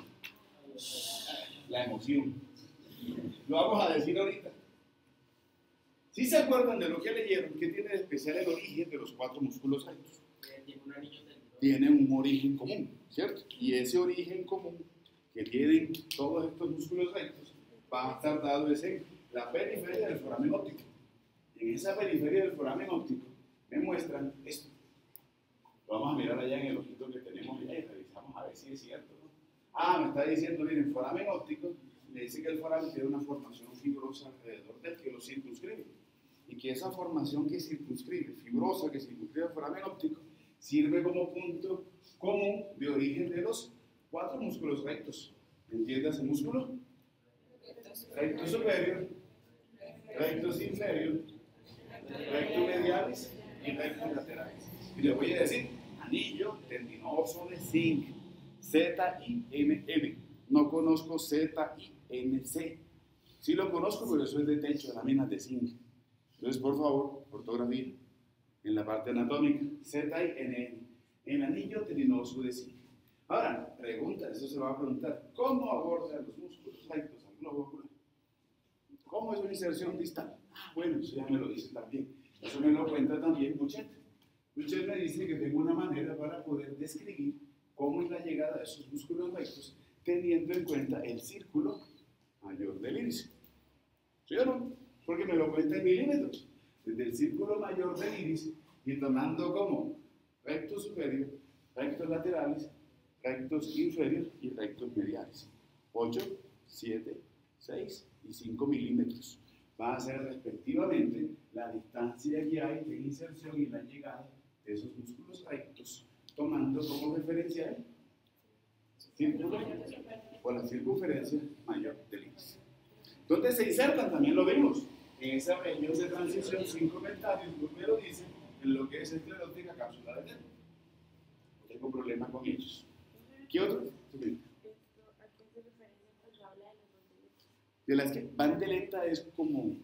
La emoción. Lo vamos a decir ahorita. ¿Sí se acuerdan de lo que leyeron? ¿Qué tiene de especial el origen de los cuatro músculos rectos? Tiene un origen común, ¿cierto? Y ese origen común que tienen todos estos músculos rectos va a estar dado en la periferia del foramen óptico. En esa periferia del foramen óptico me muestran esto. Lo vamos a mirar allá en el ojito que tenemos allá y revisamos a ver si es cierto, ¿no? Ah, me está diciendo, miren, foramen óptico, le dice que el foramen tiene una formación fibrosa alrededor del que lo circunscribe. Y que esa formación que circunscribe, fibrosa que circunscribe el foramen óptico, sirve como punto común de origen de los cuatro músculos rectos. ¿Entiendes ese músculo? Recto superior, rectos inferior, recto medialis y rectos laterales. Y le voy a decir, anillo tendinoso de zinc, Z I N N. No conozco Z I N C. Sí lo conozco, pero eso es de techo de láminas de zinc. Entonces, por favor, ortografía, en la parte anatómica, Z I N N, el anillo tendinoso de zinc. Ahora, pregunta, eso se va a preguntar, ¿cómo aborda los músculos rectos al globo ocular? ¿Cómo es una inserción distal? Ah, bueno, eso ya me lo dice también. Eso me lo cuenta también Buchet. Buchet me dice que tengo una manera para poder describir cómo es la llegada de esos músculos rectos, teniendo en cuenta el círculo mayor del iris. ¿Sí o no? Porque me lo cuenta en milímetros. Desde el círculo mayor del iris y tomando como recto superior, rectos laterales, rectos inferiores y rectos mediales. ocho, siete, seis y cinco milímetros. Va a ser respectivamente la distancia que hay de inserción y la llegada de esos músculos rectos, tomando como referencia el círculo o la circunferencia mayor del índice. ¿Dónde se insertan? También lo vimos. En esa región de transición sin comentarios, me lo dice, en lo que es esclerótica cápsula de dedo. No tengo problema con ellos. ¿Qué otro? De las que bandeleta es como,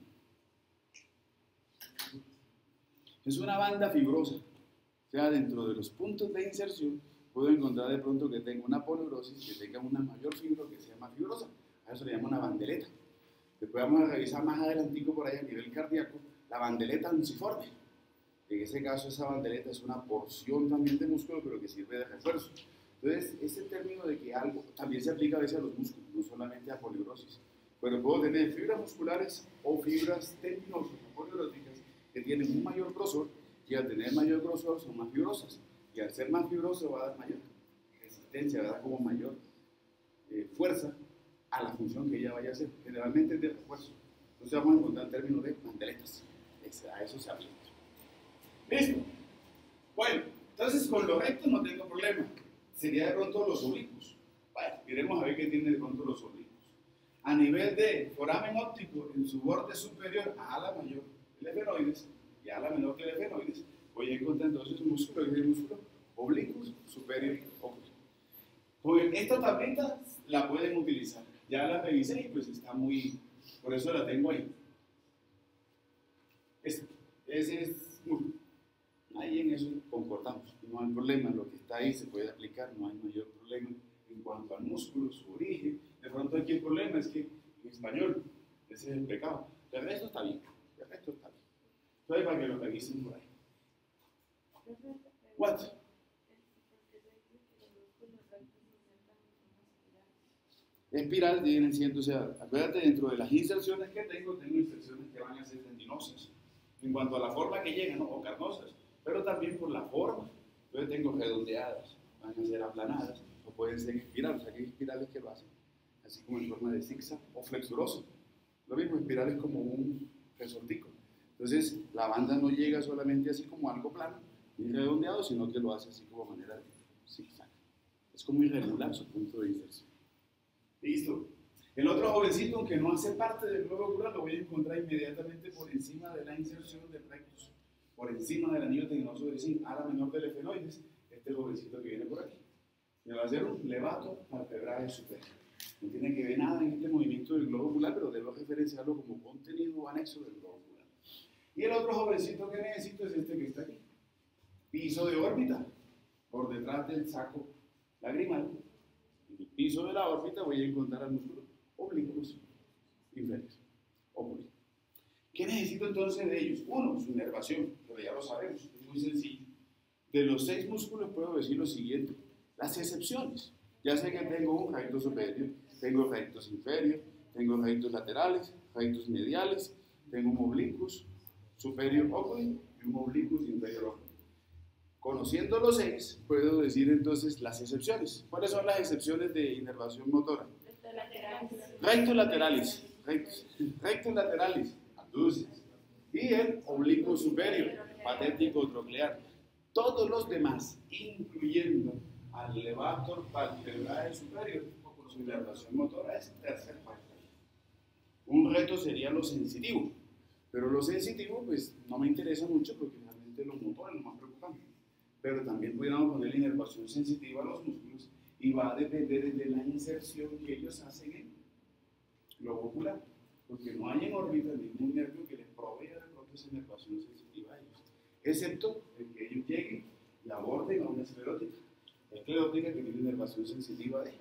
es una banda fibrosa, o sea, dentro de los puntos de inserción puedo encontrar de pronto que tenga una polibrosis, que tenga una mayor fibra que sea más fibrosa, a eso le llama una bandeleta. Después vamos a revisar más adelantico por ahí a nivel cardíaco la bandeleta nunciforme. En ese caso esa bandeleta es una porción también de músculo, pero que sirve de refuerzo. Entonces, ese término de que algo también se aplica a veces a los músculos, no solamente a polibrosis. Pero puedo tener fibras musculares o fibras tendinosas o poliuréticas que tienen un mayor grosor y al tener mayor grosor son más fibrosas. Y al ser más fibroso va a dar mayor resistencia, va a dar como mayor eh, fuerza a la función que ella vaya a hacer. Generalmente es de refuerzo. Entonces vamos a encontrar el término de bandeletas. A eso se aplica. ¿Listo? Bueno, entonces con los rectos no tengo problema. Sería de pronto los oblicuos. Bueno, miremos a ver qué tiene de pronto los oblicuos. A nivel de foramen óptico, en su borde superior a ala mayor del efenoides y ala menor del efenoides, voy a encontrar entonces músculo y músculo oblicuos superior y oblicuo. Pues esta tablita la pueden utilizar. Ya la revisé y pues está muy, por eso la tengo ahí. Este, ese es músculo. Ahí en eso concordamos, no hay problema, lo que está ahí se puede aplicar, no hay mayor problema en cuanto al músculo, su origen. De pronto aquí el problema es que en español, ese es el pecado. El resto está bien, el resto está bien. Entonces para que lo revisen por ahí. What? Espiral vienen siendo, o sea, acuérdate, dentro de las inserciones que tengo, tengo inserciones que van a ser tendinosas. En cuanto a la forma que llegan, ¿no? O carnosas, pero también por la forma. Entonces tengo redondeadas, van a ser aplanadas, o pueden ser espirales, o sea, que hay espirales que lo hacen, así como en forma de zigzag o flexuroso. Lo mismo, espiral es como un resortico. Entonces, la banda no llega solamente así como algo plano, ni redondeado, sino que lo hace así como manera de zigzag. Es como irregular su punto de inserción. Listo. El otro jovencito, aunque no hace parte del globo ocular, lo voy a encontrar inmediatamente por encima de la inserción del rectus, por encima del anillo tendinoso del zinc, ala menor del efenoides, este jovencito que viene por aquí. Le va a hacer un levato palpebrae superior. No tiene que ver nada en este movimiento del globo ocular, pero debo referenciarlo como contenido anexo del globo ocular. Y el otro jovencito que necesito es este que está aquí. Piso de órbita, por detrás del saco lagrimal. En el piso de la órbita voy a encontrar al músculo oblicuos inferiores. Oblicuos. ¿Qué necesito entonces de ellos? Uno, su inervación, pero ya lo sabemos, es muy sencillo. De los seis músculos puedo decir lo siguiente, las excepciones. Ya sé que tengo un recto superior, tengo rectos inferiores, tengo rectos laterales, rectos mediales, tengo un oblicuos superior oblicuo y un oblicuos inferior oblicuo. Conociendo los seis, puedo decir entonces las excepciones. ¿Cuáles son las excepciones de inervación motora? Rectos laterales, rectos, rectos laterales, abduces, y el oblicuo superior, patético troclear. Todos los demás, incluyendo al levator palpebrae superior, su inervación motora es tercer parte. Un reto sería lo sensitivo, pero lo sensitivo pues no me interesa mucho porque realmente lo motor es lo más preocupante. Pero también pudiéramos poner la inervación sensitiva a los músculos y va a depender de la inserción que ellos hacen en globo ocular, porque no hay en órbita ningún nervio que les provea de pronto esa inervación sensitiva a ellos, excepto el que ellos lleguen y aborden a una esclerótica. La esclerótica que tiene inervación sensitiva de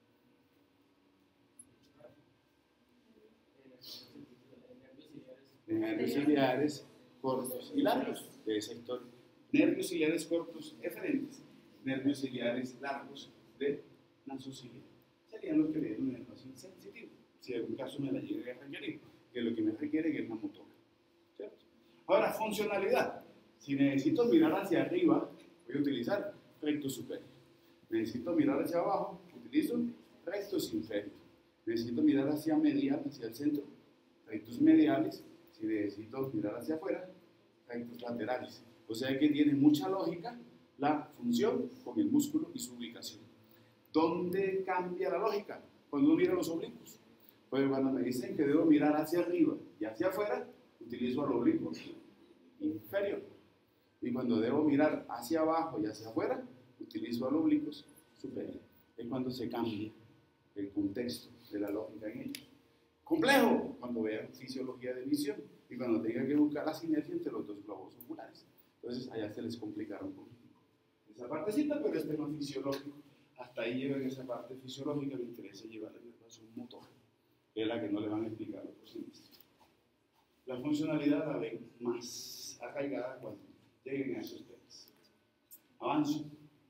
nervios ciliares cortos y largos de ese sector. Nervios ciliares cortos eferentes, nervios ciliares largos de nasociliar. Serían los que le den una inervación sensitiva. Si en algún caso me la llegue a requerir, que lo que me requiere es la motora. ¿Cierto? Ahora, funcionalidad. Si necesito mirar hacia arriba, voy a utilizar recto superior. Necesito mirar hacia abajo, utilizo rectus inferior. Necesito mirar hacia medial, hacia el centro, rectus mediales. Si necesito mirar hacia afuera, rectus laterales. O sea que tiene mucha lógica la función con el músculo y su ubicación. ¿Dónde cambia la lógica? Cuando uno mira los oblicuos. Pues cuando me dicen que debo mirar hacia arriba y hacia afuera, utilizo el oblicuo inferior. Y cuando debo mirar hacia abajo y hacia afuera, utilizo el oblicuo superior. Es cuando se cambia el contexto de la lógica en ellos. Complejo, cuando vean fisiología de visión y cuando tenga que buscar la sinergia entre los dos globos oculares. Entonces allá se les complicaron un poquito esa partecita, pero es tema fisiológico. Hasta ahí llega en esa parte fisiológica, me interesa llevar la inervación motor, que es la que no le van a explicar los próximos. La funcionalidad la ven más arraigada cuando lleguen a esos temas. Avanzo.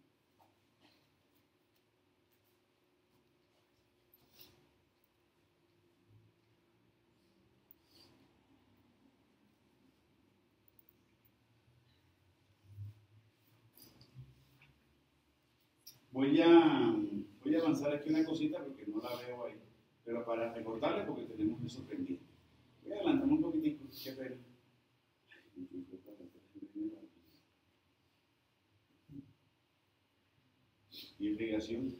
Voy a, voy a avanzar aquí una cosita porque no la veo ahí, pero para recordarle porque tenemos eso pendiente. Voy a adelantar un poquitico, qué pena. Irrigación.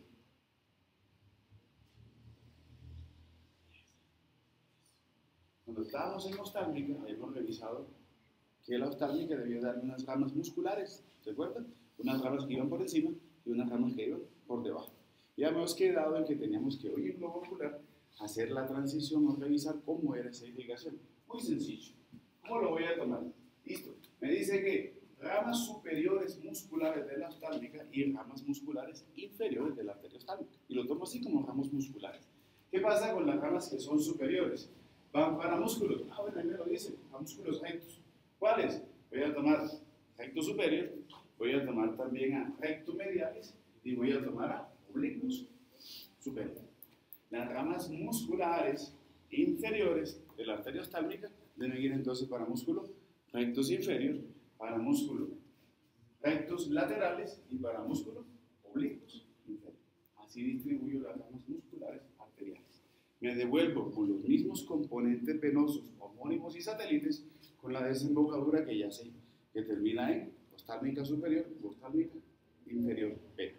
Cuando estábamos en oftálmica, habíamos revisado que la oftálmica debía dar unas ramas musculares, ¿se acuerdan? Unas ramas que iban por encima y unas ramas que iban por debajo. Ya hemos quedado en que teníamos que hoy en globo ocular hacer la transición o revisar cómo era esa irrigación. Muy sencillo. ¿Cómo lo voy a tomar? Listo. Me dice que ramas superiores musculares de la oftálmica y ramas musculares inferiores de la arteria oftálmica. Y lo tomo así como ramas musculares. ¿Qué pasa con las ramas que son superiores? Van para músculos. Ah, bueno, ahí me lo dice. Para músculos rectos. ¿Cuáles? Voy a tomar recto superior, voy a tomar también a recto mediales y voy a tomar a oblicuos superiores. Las ramas musculares inferiores de la arteria oftálmica deben ir entonces para músculo rectus inferior, para músculo rectus laterales y para músculo oblicuos inferior. Así distribuyo las ramas musculares arteriales. Me devuelvo con los mismos componentes venosos homónimos y satélites con la desembocadura que ya sé, que termina en oftálmica superior, oftálmica inferior, vena.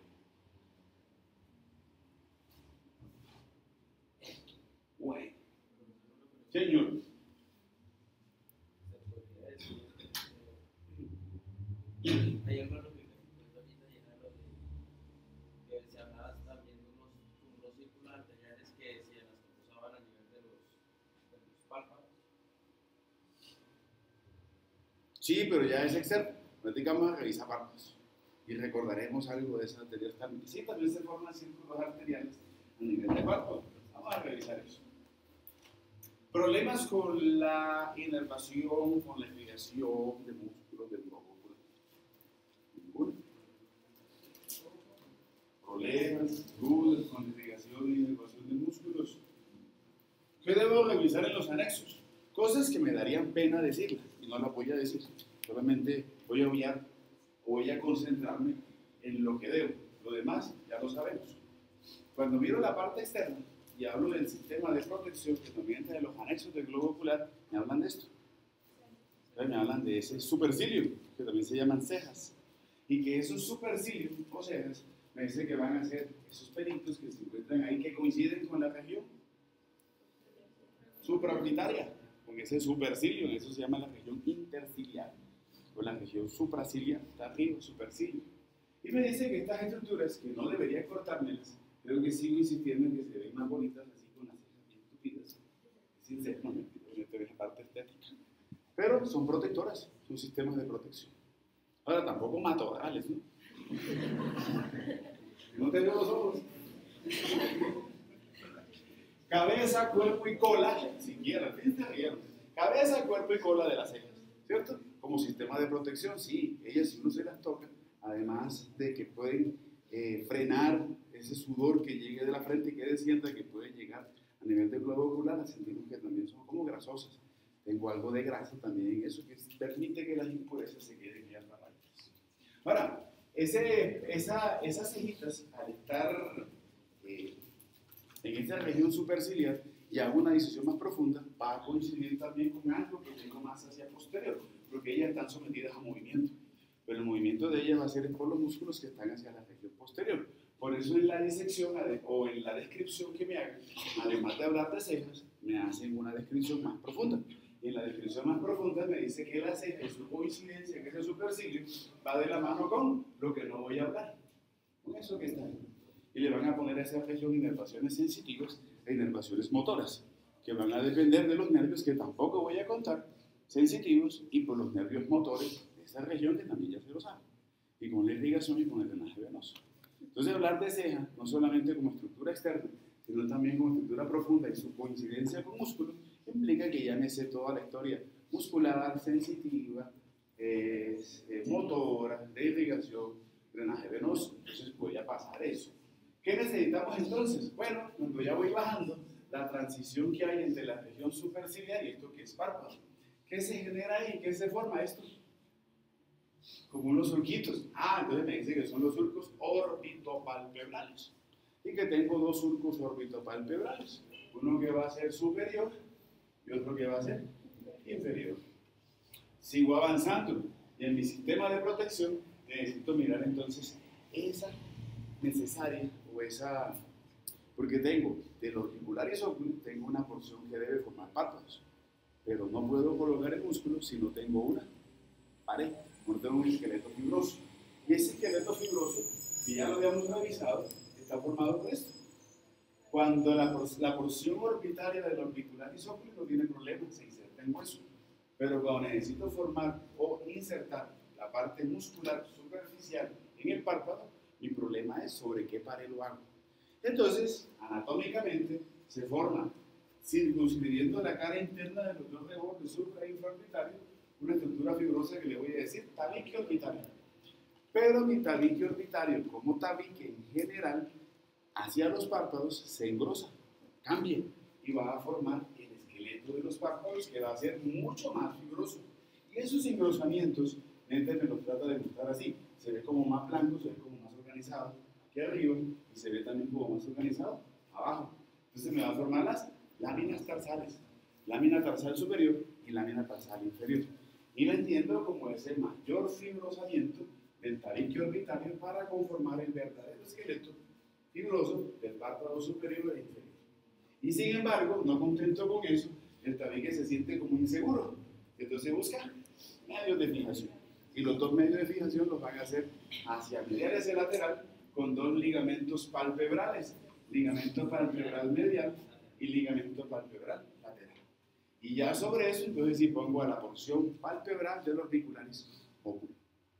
Bueno, señor. Hay algo en lo que me recuerdo ahorita y era lo de que se hablaba también de unos túmulos círculos arteriales que se las cruzaban a nivel de los, de los párpados. Sí, pero ya es externo. Ahorita vamos a revisar párpados y recordaremos algo de esa arteria también. Sí, también se forman círculos arteriales a nivel de párpado. Vamos a revisar eso. Problemas con la inervación, con la irrigación de músculos del globo ocular. Ninguno. Problemas, dudas con la irrigación y inervación de músculos. ¿Qué debo revisar en los anexos? Cosas que me darían pena decirlas y no las voy a decir. Solamente voy a obviar, voy a concentrarme en lo que debo. Lo demás ya lo sabemos. Cuando miro la parte externa y hablo del sistema de protección que también de los anexos del globo ocular, me hablan de esto. Entonces me hablan de ese supercilio, que también se llaman cejas. Y que esos supercilios o cejas me dicen que van a ser esos pelitos que se encuentran ahí que coinciden con la región supraorbitaria, con ese supercilio, eso se llama la región interciliar, o la región supraciliar, está arriba, supercilio. Y me dice que estas estructuras, que no debería cortármelas, creo que sigo insistiendo en que se ven más bonitas así con las cejas bien tupidas. Sincero, no me meto en la parte estética. Pero son protectoras, son sistemas de protección. Ahora tampoco matorrales, ¿no? No tengo los ojos. Cabeza, cuerpo y cola, siquiera, fíjense bien. Cabeza, cuerpo y cola de las cejas, ¿cierto? Como sistema de protección, sí, ellas si uno se las toca, además de que pueden eh, frenar ese sudor que llegue de la frente y que descienda, que puede llegar a nivel del globo ocular, sentimos que también son como grasosas. Tengo algo de grasa también en eso que permite que las impurezas se queden ahí atrapadas. Ahora, Ese, esa, esas cejitas, al estar eh, en esta región superciliar y hago una decisión más profunda, va a coincidir también con algo que tengo más hacia posterior, porque ellas están sometidas a movimiento. Pero el movimiento de ellas va a ser por los músculos que están hacia la región posterior. Por eso en la disección o en la descripción que me hagan, además de hablar de cejas, me hacen una descripción más profunda. Y en la descripción más profunda me dice que la ceja y su coincidencia en ese supercilio va de la mano con lo que no voy a hablar, con eso que está ahí. Y le van a poner a esa región inervaciones sensitivas e inervaciones motoras, que van a depender de los nervios que tampoco voy a contar, sensitivos, y por los nervios motores de esa región que también ya se lo sabe, y con la irrigación y con el drenaje venoso. Entonces hablar de ceja, no solamente como estructura externa, sino también como estructura profunda y su coincidencia con músculos, implica que ya me sé toda la historia muscular, sensitiva, eh, eh, motora, de irrigación, drenaje venoso. Entonces voy a pasar eso. ¿Qué necesitamos entonces? Bueno, cuando ya voy bajando, la transición que hay entre la región superciliar y esto que es párpado. ¿Qué se genera ahí? ¿Qué se forma esto? Como unos surquitos. Ah, entonces me dice que son los surcos orbitopalpebrales. Y que tengo dos surcos orbitopalpebrales. Uno que va a ser superior y otro que va a ser inferior. Sigo avanzando. Y en mi sistema de protección necesito mirar entonces esa necesaria o esa... Porque tengo del auricular y sóculo, tengo una porción que debe formar párpados. Pero no puedo colocar el músculo si no tengo una pared, no tengo un esqueleto fibroso. Y ese esqueleto fibroso, si ya lo habíamos revisado, está formado por esto. Cuando la, la porción orbitaria del auricular y sóculo no tiene problema, se inserta en hueso. Pero cuando necesito formar o insertar la parte muscular superficial en el párpado, mi problema es sobre qué pared lo hago. Entonces, anatómicamente, se forma, circunscribiendo la cara interna de los dos rebordes supra e infraorbitarios, una estructura fibrosa que le voy a decir tabique orbitario. Pero mi tabique orbitario, como tabique en general, hacia los párpados se engrosa, cambia y va a formar el esqueleto de los párpados, que va a ser mucho más fibroso. Y esos engrosamientos, Nenter me los trata de mostrar así, se ve como más blanco, se ve como más organizado que arriba, y se ve también como más organizado abajo. Entonces me va a formar las láminas tarsales, lámina tarsal superior y lámina tarsal inferior. Y lo entiendo como ese mayor fibrosamiento del tabique orbitario para conformar el verdadero esqueleto fibroso del párpado superior e inferior. Y sin embargo, no contento con eso, el tabique se siente como inseguro. Entonces busca medios de fijación. Y los dos medios de fijación los van a hacer hacia mediales y lateral con dos ligamentos palpebrales, ligamento palpebral medial y ligamento palpebral lateral. Y ya sobre eso, entonces sí pongo a la porción palpebral de los auriculares óculos.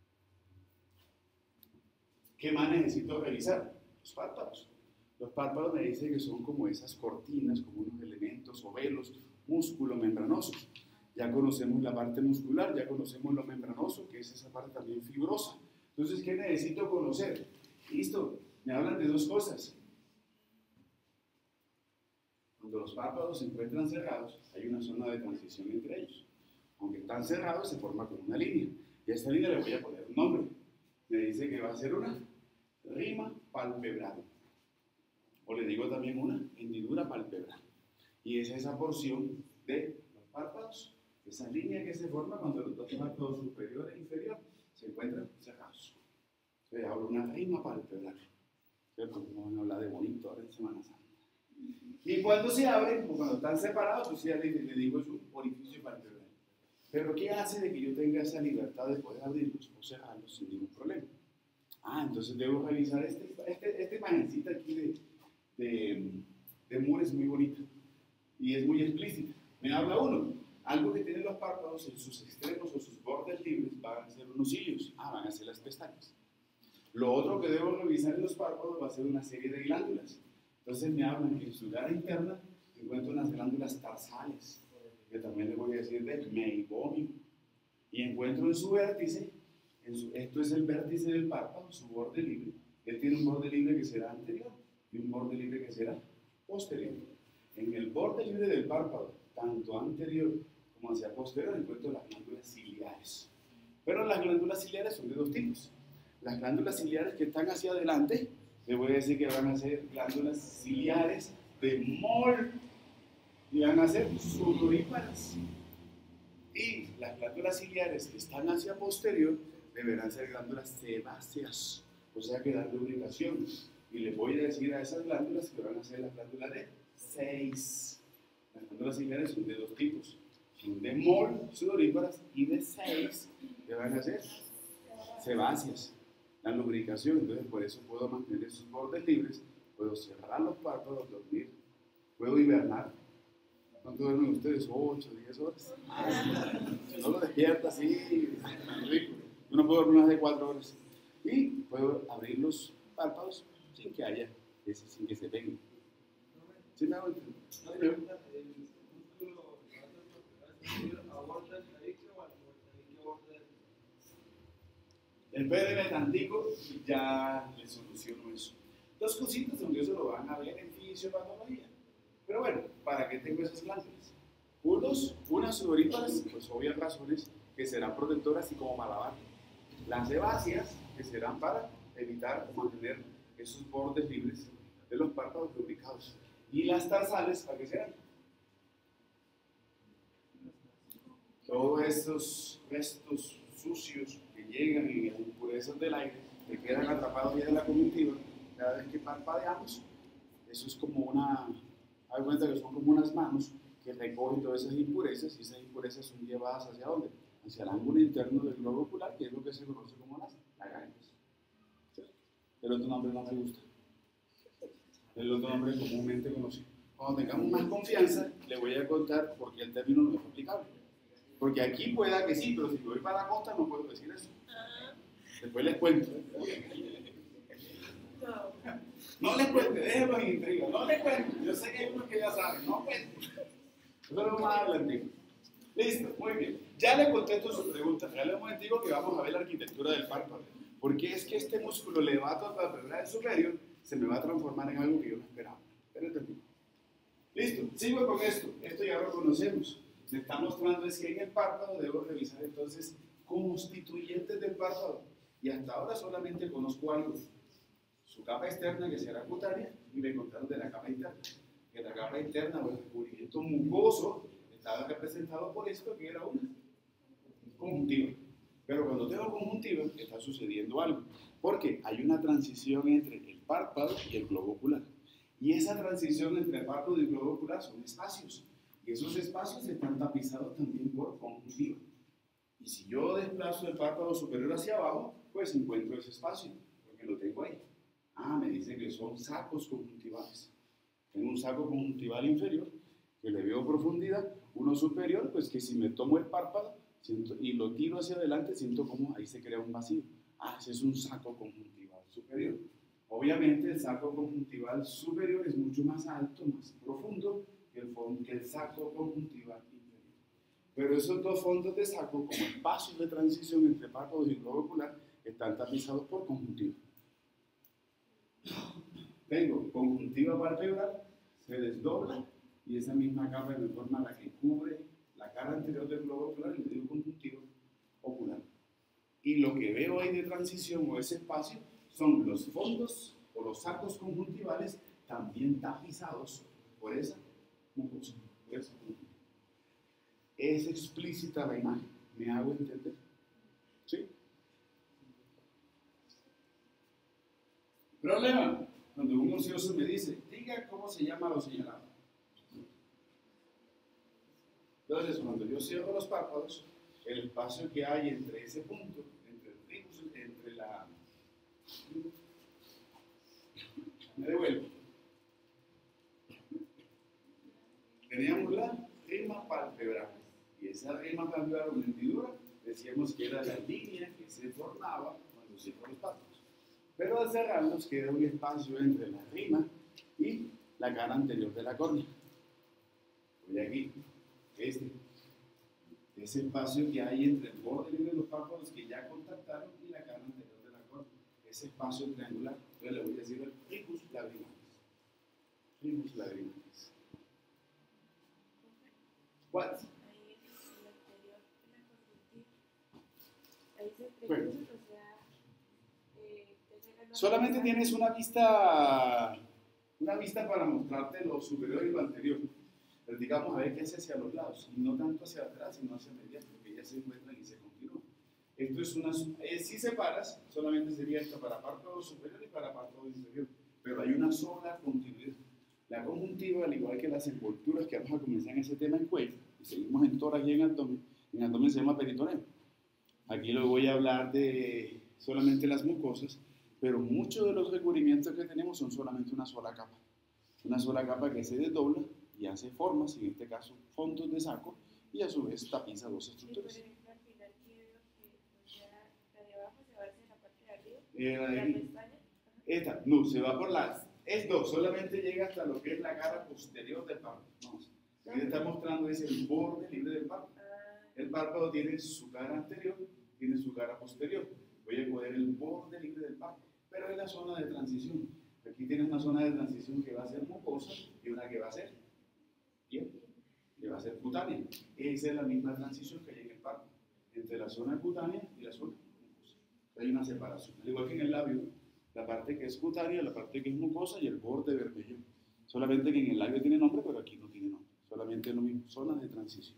¿Qué más necesito revisar? Los párpados. Los párpados me dicen que son como esas cortinas, como unos elementos o velos músculo-membranosos. Ya conocemos la parte muscular, ya conocemos lo membranoso, que es esa parte también fibrosa. Entonces, ¿qué necesito conocer? Listo, me hablan de dos cosas. Cuando los párpados se encuentran cerrados, hay una zona de transición entre ellos. Aunque están cerrados, se forma como una línea. Y a esta línea le voy a poner un nombre. Me dice que va a ser una rima palpebral. O le digo también una hendidura palpebral. Y es esa porción de los párpados, esa línea que se forma cuando los dos párpados superior e inferior se encuentran cerrados. Se habla una rima palpebral. ¿Cierto? No van a hablar de bonito ahora en Semana Santa. Y cuando se abren, como cuando están separados, pues ya le, le digo es un orificio palpebral. Pero ¿qué hace de que yo tenga esa libertad de poder abrirlos o cerrarlos sin ningún problema? Ah, entonces debo revisar este, este, este imagencita aquí de, de, de Moore es muy bonita y es muy explícita. Me habla uno, algo que tienen los párpados en sus extremos o sus bordes libres van a ser unos cilios, ah, van a ser las pestañas. Lo otro que debo revisar en los párpados va a ser una serie de glándulas. Entonces me hablan que en su cara interna encuentro unas glándulas tarsales, que también les voy a decir de meibomio. Y encuentro en su vértice, en su, esto es el vértice del párpado, su borde libre. Él tiene un borde libre que será anterior y un borde libre que será posterior. En el borde libre del párpado, tanto anterior como hacia posterior, encuentro las glándulas ciliares. Pero las glándulas ciliares son de dos tipos. Las glándulas ciliares que están hacia adelante, les voy a decir que van a ser glándulas ciliares de Moll y van a ser sudoríparas. Y las glándulas ciliares que están hacia posterior deberán ser glándulas sebáceas, o sea que dan lubricación. Y les voy a decir a esas glándulas que van a ser las glándulas de seis. Las glándulas ciliares son de dos tipos, son de Moll, sudoríparas, y de seis, que van a ser sebáceas, la lubricación. Entonces por eso puedo mantener esos bordes libres, puedo cerrar los párpados, dormir, puedo hibernar. ¿Cuánto duermen ustedes? ocho, diez horas. Si no lo despierta así, rico. Yo no puedo dormir más de cuatro horas. Y puedo abrir los párpados sin que haya, sin que se peguen. ¿Sí me hago entender? Espérenme tantico y ya les soluciono eso. Dos cositas donde eso lo van a ver en fisiopatología. Pero bueno, ¿para qué tengo esas glándulas? Unos, unas sudoríparas, pues obvias razones, que serán protectoras y como malabar. Las sebáceas, que serán para evitar o mantener esos bordes libres de los párpados lubricados. Y las tarsales, ¿para qué serán? Todos estos restos sucios que llegan y las impurezas del aire, que quedan atrapados ya en la conjuntiva, cada vez que parpadeamos, eso es como una... Hay cuenta que son como unas manos que recogen todas esas impurezas y esas impurezas son llevadas hacia dónde? Hacia el ángulo interno del globo ocular, que es lo que se conoce como las lagañas. ¿Sí? El otro nombre no me gusta. El otro nombre comúnmente conocido. Cuando tengamos más confianza, le voy a contar por qué el término no es aplicable. Porque aquí pueda que sí, pero si voy para la costa no puedo decir eso. Después les cuento. No les cuente, déjenlo en intriga. No les cuente. Yo sé que hay unos que ya saben. No cuente. Eso es lo más adelante. Listo, muy bien. Ya le contesto su pregunta. Regálame un momentico que vamos a ver la arquitectura del párpado. Porque es que este músculo levato a la palpebral superior se me va a transformar en algo que yo no esperaba. Espérate un poco. Listo, sigo con esto. Esto ya lo conocemos. Me está mostrando es que en el párpado debo revisar entonces constituyentes del párpado. Y hasta ahora solamente conozco algo. Su capa externa, que será cutánea, y me contaron de la capa interna. Que la capa interna o el recubrimiento mucoso estaba representado por esto, que era una conjuntiva. Pero cuando tengo conjuntiva, está sucediendo algo. Porque hay una transición entre el párpado y el globo ocular. Y esa transición entre el párpado y el globo ocular son espacios. Y esos espacios están tapizados también por conjuntiva. Y si yo desplazo el párpado superior hacia abajo, pues encuentro ese espacio, porque lo tengo ahí. Ah, me dice que son sacos conjuntivales. Tengo un saco conjuntival inferior, que le veo profundidad, uno superior, pues que si me tomo el párpado siento, y lo tiro hacia adelante, siento como ahí se crea un vacío. Ah, ese es un saco conjuntival superior. Obviamente el saco conjuntival superior es mucho más alto, más profundo que el, que el saco conjuntival inferior. Pero esos dos fondos de saco, como espacios de transición entre párpados y globo ocular, están tapizados por conjuntiva. Tengo conjuntiva palpebral, se desdobla y esa misma capa me forma la que cubre la cara anterior del globo ocular y le digo conjuntiva ocular. Y lo que veo ahí de transición o ese espacio son los fondos o los sacos conjuntivales también tapizados por esa mucosa. Por esa conjuntiva. Es explícita la imagen, ¿me hago entender? ¿Sí? Problema, cuando un ocioso me dice, diga cómo se llama lo señalado. Entonces, cuando yo cierro los párpados, el espacio que hay entre ese punto, entre el rictus, entre la... Me devuelvo. Teníamos la rima palpebral. Y esa rima palpebral o hendidura, decíamos que era la línea que se formaba cuando cierro los párpados. Pero al cerrarlos queda un espacio entre la rima y la cara anterior de la córnea. Voy aquí, este. Ese espacio que hay entre el borde de los párpados que ya contactaron y la cara anterior de la córnea. Ese espacio triangular. Entonces le voy a decir el rictus lagrimalis. Rictus lagrimalis. What? Ahí el anterior, la conjuntiva. Ahí se Bueno. o sea, Solamente tienes una vista, una vista para mostrarte lo superior y lo anterior. Pero digamos a ver qué hace hacia los lados, y no tanto hacia atrás, sino hacia mediano, porque ya se encuentran y se continúan. Esto es una, eh, si separas, solamente sería esto para párpado superior y para párpado inferior, pero hay una sola continuidad. La conjuntiva, al igual que las envolturas, que vamos a comenzar en ese tema en cuello, y seguimos en tórax y en abdomen, en abdomen se llama peritoneo. Aquí lo voy a hablar de solamente las mucosas, pero muchos de los recubrimientos que tenemos son solamente una sola capa. Una sola capa que se desdobla y hace formas, en este caso fondos de saco, y a su vez tapiza dos estructuras. Sí, por ejemplo, al final aquí veo que la de abajo se va hacia la parte de arriba, Eh, la ahí, pestaña. esta, no, se va por las, es dos, solamente llega hasta lo que es la cara posterior del párpado. No, lo que está mostrando es el borde libre del párpado. Ah, El párpado tiene su cara anterior, tiene su cara posterior. Voy a poner el borde libre del párpado, pero es la zona de transición. Aquí tienes una zona de transición que va a ser mucosa y una que va a ser piel, que va a ser cutánea. Esa es la misma transición que hay en el párpado, entre la zona cutánea y la zona mucosa. Hay una separación, al igual que en el labio, la parte que es cutánea, la parte que es mucosa y el borde vermelho. Solamente que en el labio tiene nombre, pero aquí no tiene nombre. Solamente es lo mismo, zona de transición.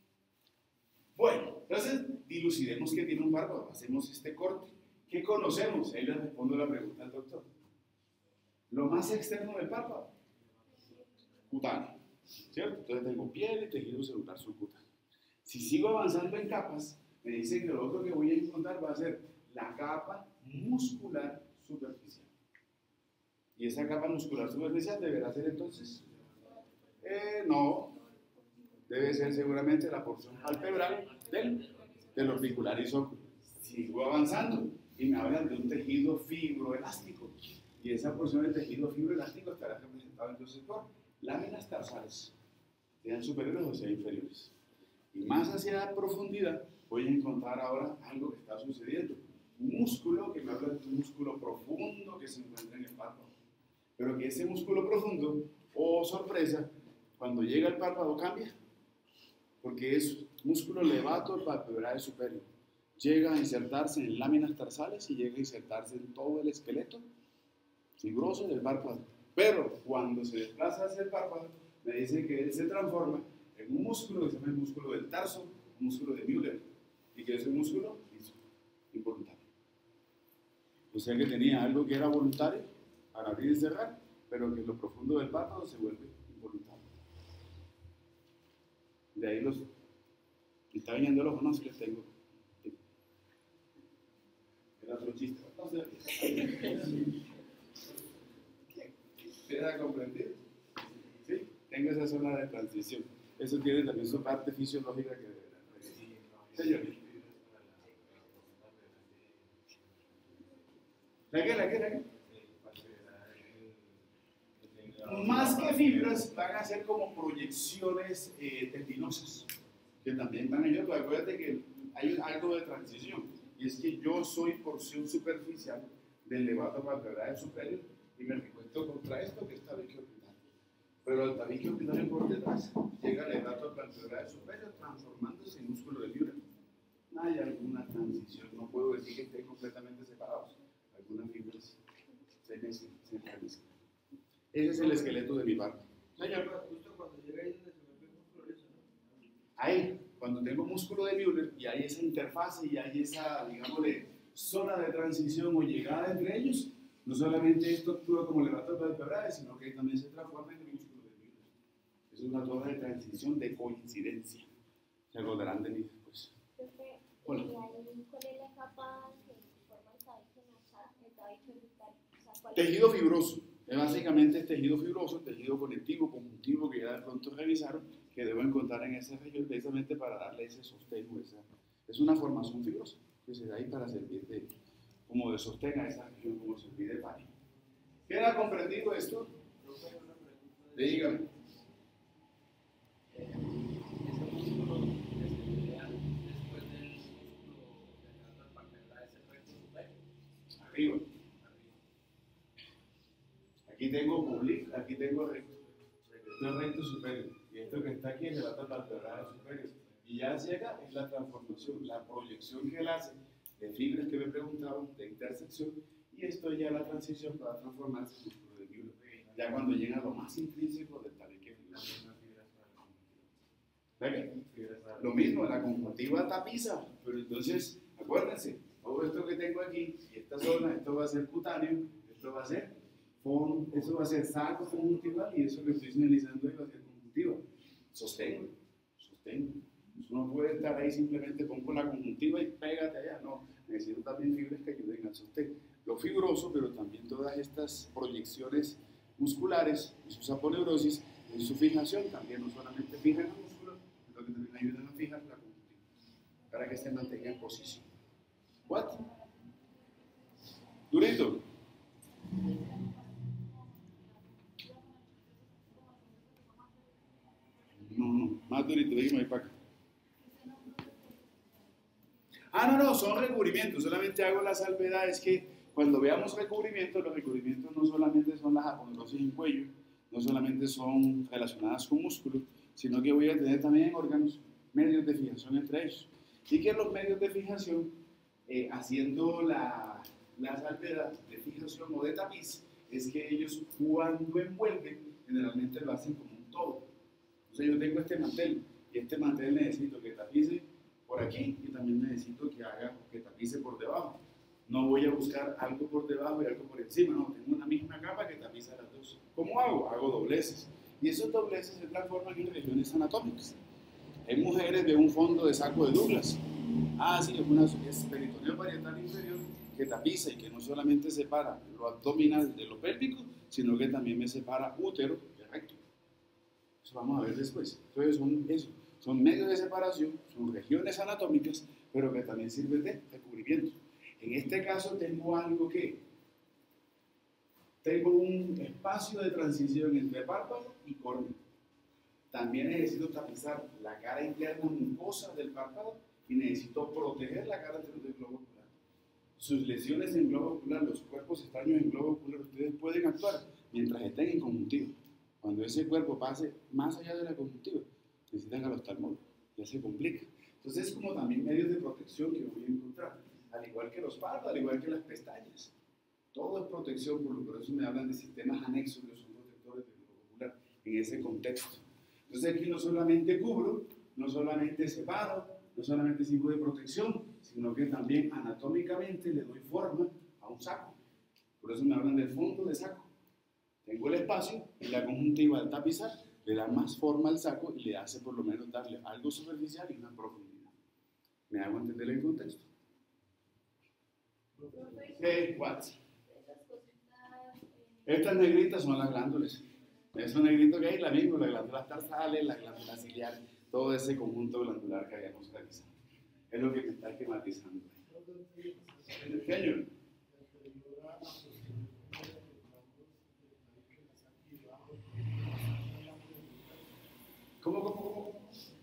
Bueno, entonces dilucidemos que tiene un párpado, hacemos este corte. ¿Qué conocemos? Ahí le respondo la pregunta al doctor. Lo más externo del párpado, cutáneo, ¿cierto? Entonces tengo piel y tejido celular subcutáneo. Si sigo avanzando en capas, me dicen que lo otro que voy a encontrar va a ser la capa muscular superficial. ¿Y esa capa muscular superficial deberá ser entonces? Eh, no, debe ser seguramente la porción palpebral del, del orbicular isócrono. Sigo avanzando y me hablan de un tejido fibroelástico. Y esa porción del tejido fibroelástico estará representada entonces por láminas tarsales, sean superiores o sean inferiores. Y más hacia profundidad voy a encontrar ahora algo que está sucediendo. Un músculo que me habla de un músculo profundo que se encuentra en el párpado. Pero que ese músculo profundo, oh sorpresa, cuando llega al párpado cambia. Porque es músculo levator palpebrae superior. Llega a insertarse en láminas tarsales y llega a insertarse en todo el esqueleto fibroso del párpado. Pero cuando se desplaza hacia el párpado, me dice que él se transforma en un músculo que se llama el músculo del tarso, un músculo de Müller, y que es un músculo involuntario. O sea que tenía algo que era voluntario para abrir y cerrar, pero que en lo profundo del párpado se vuelve involuntario. De ahí los... Me está viniendo los ojos, no sé qué tengo. Era otro chiste. ¿Queda comprendido? ¿Sí? Tengo esa zona de transición. Eso tiene también su parte fisiológica que señor. ¿La qué? ¿La qué? ¿La qué? Más que fibras, van a ser como proyecciones eh, tendinosas, que también van a ayudar. Acuérdate que hay algo de transición, y es que yo soy porción superficial del levator palpebrae superior y me recuesto contra esto que es tabique orbitario. Pero el tabique orbitario por detrás llega al levator palpebrae superior transformándose en músculo de Müller. No hay alguna transición, no puedo decir que estén completamente separados. Algunas fibras se mezclan, se entremezclan. Ese es el esqueleto de mi párpado. Señor, justo cuando llega ahí donde se vuelve músculo eso, ¿no? Ahí, cuando tengo músculo de Müller y hay esa interfase y hay esa, digámosle, zona de transición o llegada entre ellos, no solamente esto actúa como levator palpebrae, sino que también se transforma en el músculo de Müller. Es una zona de transición de coincidencia. Se acordarán de mí después. Profe, Hola. ¿y ahí cuál es la capa que forma el tabique nasal, el tabique orbital? O sea, ¿cuál es? Tejido fibroso. Es básicamente tejido fibroso, tejido conectivo, conjuntivo, que ya de pronto revisaron, que debo encontrar en esa región precisamente para darle ese sostén. Esa, es una formación fibrosa que se da ahí para servir de, como de sostén a esa región, como servir de pared. ¿Queda comprendido esto? Dígame. Ese músculo que se crea después del músculo de levator palpebrae es el recto superior. Arriba. Aquí tengo public, aquí tengo recto. Esto es recto superior. Y esto que está aquí es levator palpebrae superior. Y ya hacia acá es la transformación, la proyección que él hace de fibras que me preguntaban, de intersección, y esto ya la transición va a transformarse en músculo de fibra. Ya cuando llega a lo más intrínseco del tabique fibroso. Lo mismo, la conjuntiva tapiza, pero entonces, acuérdense, todo esto que tengo aquí, y esta zona, esto va a ser cutáneo, esto va a ser fondo, eso va a ser saco conjuntival, y eso que estoy señalizando ahí va a ser conjuntiva. Sostengo, sostengo. Uno no puede estar ahí simplemente pongo la conjuntiva y pégate allá, no. Necesito también fibras que ayuden al sostén. Lo fibroso, pero también todas estas proyecciones musculares y sus aponeurosis en su fijación también no solamente fijan el músculo, sino que también ayudan a fijar la conjuntiva para que se mantenga en posición. ¿What? Durito. No, no, más durito, déjame ir para acá. Ah, no, no, son recubrimientos, solamente hago la salvedad, es que cuando veamos recubrimientos, los recubrimientos no solamente son las aponeurosis en cuello, no solamente son relacionadas con músculos, sino que voy a tener también órganos, medios de fijación entre ellos. Y que los medios de fijación, eh, haciendo la, la salvedad de fijación o de tapiz, es que ellos cuando envuelven, generalmente lo hacen como un todo. Entonces yo tengo este mantel, y este mantel necesito que tapice por aquí, y también necesito que haga, que tapice por debajo. No voy a buscar algo por debajo y algo por encima, no, tengo una misma capa que tapiza las dos. ¿Cómo hago? Hago dobleces. Y esos dobleces se transforman en regiones anatómicas. Hay mujeres de un fondo de saco de Douglas. Ah, sí, es, una, es peritoneo parietal inferior que tapiza y que no solamente separa lo abdominal de lo pélvico, sino que también me separa útero de recto. Eso vamos a ver después. Entonces son eso, son medios de separación, son regiones anatómicas, pero que también sirven de recubrimiento. En este caso tengo algo que, tengo un espacio de transición entre párpado y córnea. También necesito tapizar la cara interna mucosa del párpado y necesito proteger la cara del globo ocular. Sus lesiones en globo ocular, los cuerpos extraños en globo ocular, ustedes pueden actuar mientras estén en conjuntiva. Cuando ese cuerpo pase más allá de la conjuntiva, necesitan al oftalmólogo, ya se complica. Entonces es como también medios de protección que voy a encontrar. Al igual que los párpados, al igual que las pestañas. Todo es protección, por eso me hablan de sistemas anexos que son protectores del globo ocular en ese contexto. Entonces aquí no solamente cubro, no solamente separo, no solamente sirvo de protección, sino que también anatómicamente le doy forma a un saco. Por eso me hablan del fondo de saco. Tengo el espacio y la conjuntiva al tapizar le da más forma al saco y le hace por lo menos darle algo superficial y una profundidad. ¿Me hago entender el contexto? Hey, what? Estas negritas son las glándulas. Esos negritos que hay, la misma, las glándulas tarsales, las glándulas ciliares, todo ese conjunto glandular que habíamos realizado. Es lo que me está esquematizando. Señor. ¿Cómo, cómo, cómo?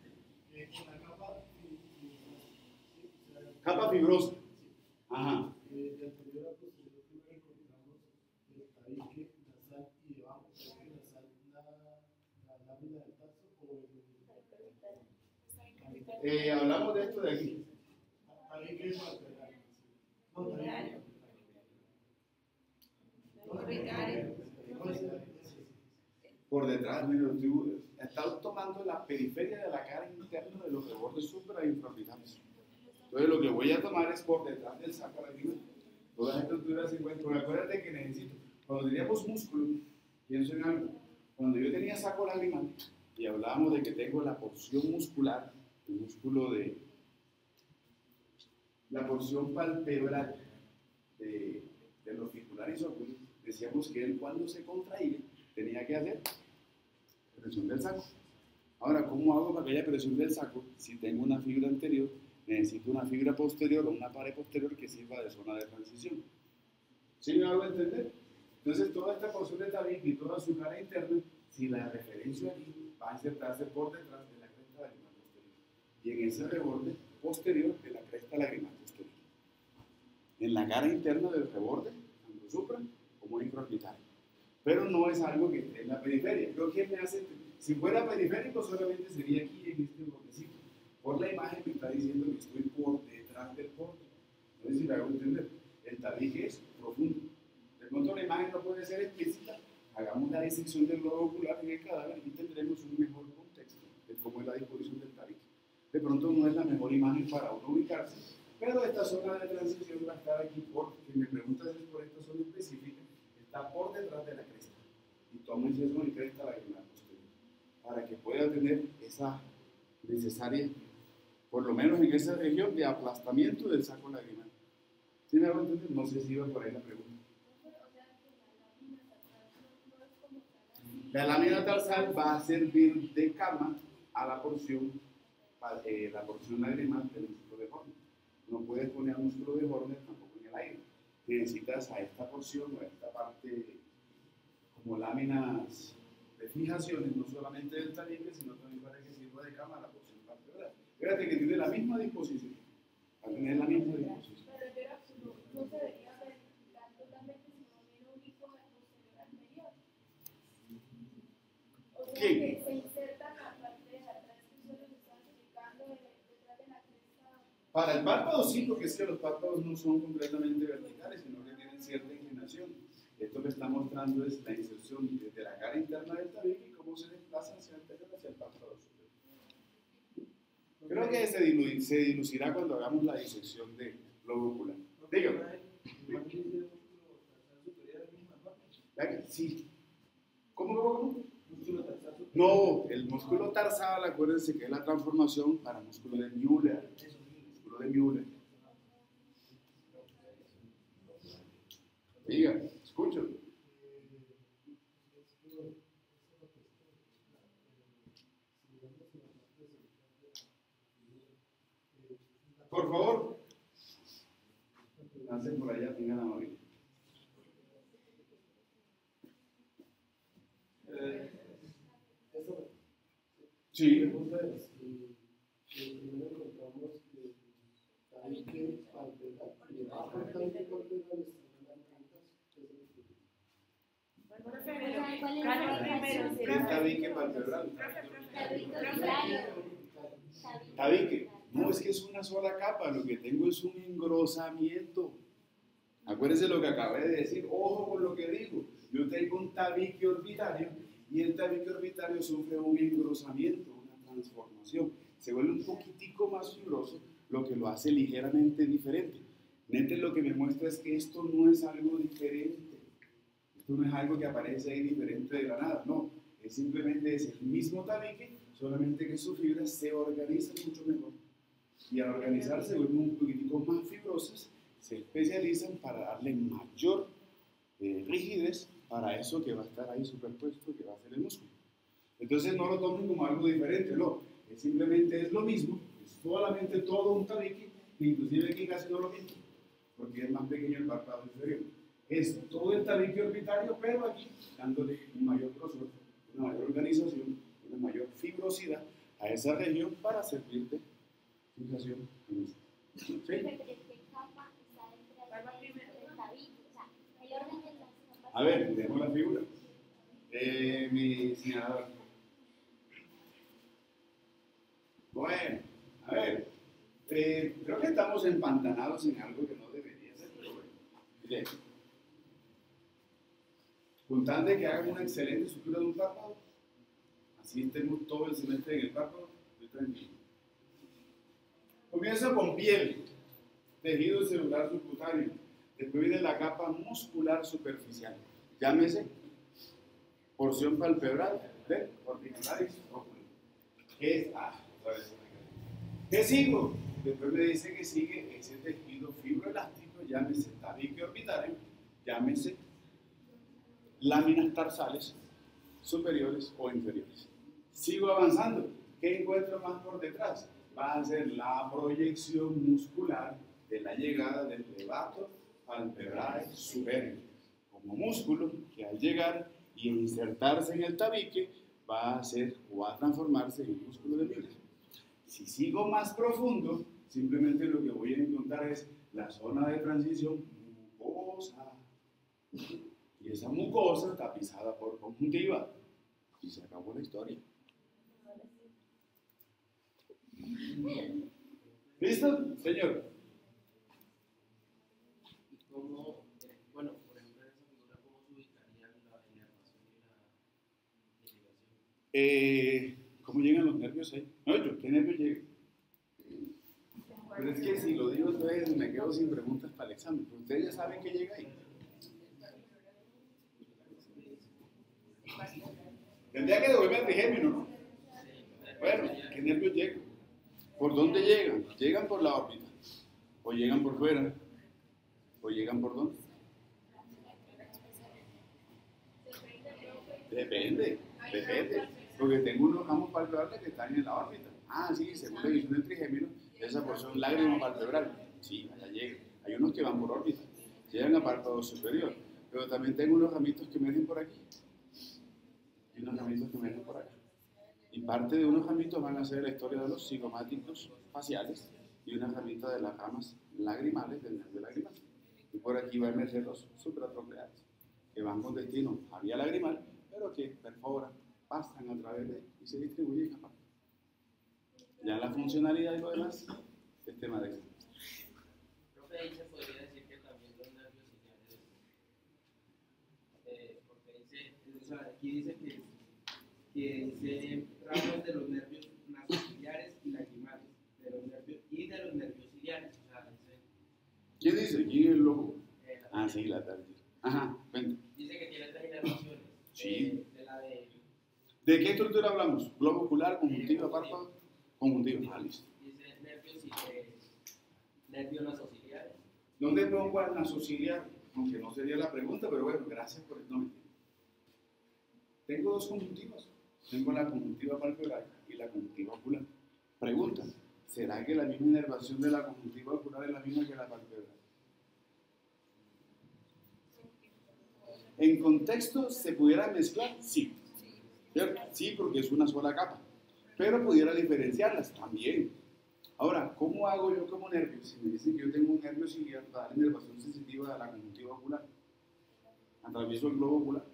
Capa fibrosa. Ajá. De anterior a posterior, primero encontramos el tabique nasal y debajo, tabique nasal, la, la lámina del tarso o el. Eh, hablamos de esto de aquí. Tabique es lateral. No, tabique. Por detrás, mira, estoy, he estado tomando la periferia de la cara interna de los rebordes supra e infraorbitales. Entonces lo que voy a tomar es por detrás del saco arriba. Todas las estructuras se encuentran. Porque acuérdate que necesito, cuando teníamos músculo, pienso en algo. Cuando yo tenía saco lagrimal y hablábamos de que tengo la porción muscular, el músculo de la porción palpebral de, de los fibulares óculos, decíamos que él cuando se contraía tenía que hacer presión del saco. Ahora, ¿cómo hago para que haya presión del saco si tengo una fibra anterior? Necesito una fibra posterior o una pared posterior que sirva de zona de transición. ¿Sí me hago entender? Entonces, toda esta porción de tabique y toda su cara interna, si la referencio aquí, va a insertarse por detrás de la cresta lagrimal posterior. Y en ese reborde posterior de la cresta lagrimal posterior. En la cara interna del reborde, tanto supra como infraorbital. Pero no es algo que esté en la periferia. Creo que me hace, si fuera periférico, solamente sería aquí en este bordecito. Por la imagen me está diciendo que estoy por detrás del borde. No sé si me hago entender. El tabique es profundo. De pronto la imagen no puede ser explícita, hagamos la disección del globo ocular en el cadáver y tendremos un mejor contexto de cómo es la disposición del tabique. De pronto no es la mejor imagen para uno ubicarse, pero esta zona de transición va a estar aquí por, si me preguntas es por esta zona específica, está por detrás de la cresta. Y toma esa zona y cresta lagrimal posterior, para que pueda tener esa necesaria, por lo menos en esa región de aplastamiento del saco lagrimal. ¿Sí me hago entender? No sé si iba por ahí la pregunta. La lámina tarsal va a servir de cama a la porción, eh, la porción lagrimal del músculo de Horner. No puedes poner músculo de Horner tampoco en el aire. Necesitas a esta porción o a esta parte como láminas de fijaciones, no solamente del tabique, sino también para que sirva de cama a la porción palpebral. Fíjate que tiene la misma disposición. Va a tener la misma disposición. Pero yo era absoluto, no se debería verificar totalmente si no viene un hijo del posterior anterior. O sea ¿Qué? que se inserta en la parte de atrás que solo se está explicando detrás de la cresta. Para el párpado sí, porque es que los párpados no son completamente verticales, sino que tienen cierta inclinación. Esto que está mostrando es la inserción desde la cara interna del tabique y cómo se desplaza hacia el anterior, hacia el párpado superior. Creo que se, dilu se dilucirá cuando hagamos la disección de globo ocular. Dígame. Sí. ¿Cómo, cómo, cómo? No, el músculo tarsal, acuérdense que es la transformación para músculo de Müller. Músculo de Müller. Diga, escucho. Por favor. Lancen por allá, tengan la móvil. Eh, eso, Sí. pregunta es, si si primero encontramos que tabique palpebral y debajo del tabique palpebral están las plantas, ¿qué significa? ¿Cuál es la primero? ¿Qué es tabique palpebral? Tabique. Tabique. No, es que es una sola capa, lo que tengo es un engrosamiento. Acuérdense lo que acabé de decir, ojo con lo que digo. Yo tengo un tabique orbitario y el tabique orbitario sufre un engrosamiento, una transformación. Se vuelve un poquitico más fibroso, lo que lo hace ligeramente diferente. Nete lo que me muestra es que esto no es algo diferente. Esto no es algo que aparece ahí diferente de la nada, no. Es simplemente es el mismo tabique, solamente que sus fibras se organizan mucho mejor. Y al organizarse se vuelven un poquitico más fibrosas, se especializan para darle mayor eh, rigidez para eso que va a estar ahí superpuesto, que va a ser el músculo. Entonces no lo tomen como algo diferente, no. Es simplemente es lo mismo, es solamente todo un tabique, inclusive aquí casi no lo mismo, porque es más pequeño el párpado inferior. Es todo el tabique orbitario, pero aquí dándole un mayor grosor, una mayor organización, una mayor fibrosidad a esa región para servir de fijación. ¿Sí? A ver, tenemos la figura. Eh, mi señalador. Bueno, a ver. Eh, creo que estamos empantanados en algo que no debería ser, pero bueno. Bien. Con tal de que hagan una excelente estructura de un párpado, así estemos todo el semestre en el párpado, estoy tranquilo. Comienza con piel, tejido celular subcutáneo, después viene la capa muscular superficial, llámese porción palpebral de orbicularis oculi. ¿Qué es? Ah, otra vez. ¿Qué sigo? Después me dice que sigue ese tejido fibroelástico, llámese tabique orbitario, llámese láminas tarsales superiores o inferiores. Sigo avanzando. ¿Qué encuentro más por detrás? Va a ser la proyección muscular de la llegada del levator palpebrae superior, como músculo que al llegar y insertarse en el tabique va a hacer o va a transformarse en el músculo de Müller. Si sigo más profundo, simplemente lo que voy a encontrar es la zona de transición mucosa. Y esa mucosa tapizada por conjuntiva. Y se acabó la historia. ¿Listo, señor? Y como, bueno, Eh, ¿Cómo llegan los nervios ahí? No, yo, ¿qué nervios llegan? Pero es que si lo digo entonces me quedo sin preguntas para el examen. Pero ustedes ya saben que llega ahí. Tendría que devolver el trigémino, ¿no? Bueno, ¿qué nervios llegan? ¿Por dónde llegan? ¿Llegan por la órbita? ¿O llegan por fuera? ¿O llegan por dónde? Depende, depende. Porque tengo unos ramos palpebrales que están en la órbita. Ah, sí, según la visión del trigémino, esa porción lágrima palpebral. Sí, allá llega. Hay unos que van por órbita, llegan a párpado superior. Pero también tengo unos ramitos que emergen por aquí. Y unos ramitos que emergen por acá. Y parte de unos ramitos van a ser la historia de los cigomáticos faciales y una ramita de las ramas lagrimales del nervio lagrimal. Y por aquí va a emerger los supratroncleares, que van con destino a vía lagrimal, pero que perforan, pasan a través de y se distribuyen a parte. Ya la funcionalidad y lo demás es tema de examen. Profe, ahí se podría decir que también los nervios ciliares, eh, porque dice, o sea, aquí dice que, que dice ramos de los nervios nasociliares y lagrimales, de los nervios y de los nervios ciliares. O sea, dice, ¿Quién dice? ¿Quién es el loco? eh, la- Ah, sí, la tarde. Ajá, cuenta. dice que tiene tres inervaciones. Sí. De, de la de, ¿De qué estructura hablamos? ¿Globo ocular, conjuntiva, párpado? Conjuntiva. Ah, listo. dice nervios y eh, nervios nasociliares. ¿Dónde pongo al nasociliar? Aunque no sería la pregunta, pero bueno, gracias por el nombre. Tengo dos conjuntivas. Tengo la conjuntiva palpebral y la conjuntiva ocular. Pregunta, ¿será que la misma inervación de la conjuntiva ocular es la misma que la palpebral? En contexto, ¿se pudiera mezclar? Sí. ¿Cierto? Sí, porque es una sola capa. Pero pudiera diferenciarlas también. Ahora, ¿cómo hago yo como nervio? Si me dicen que yo tengo un nervio ciliar para dar inervación sensitiva de la conjuntiva ocular, atravieso el globo ocular.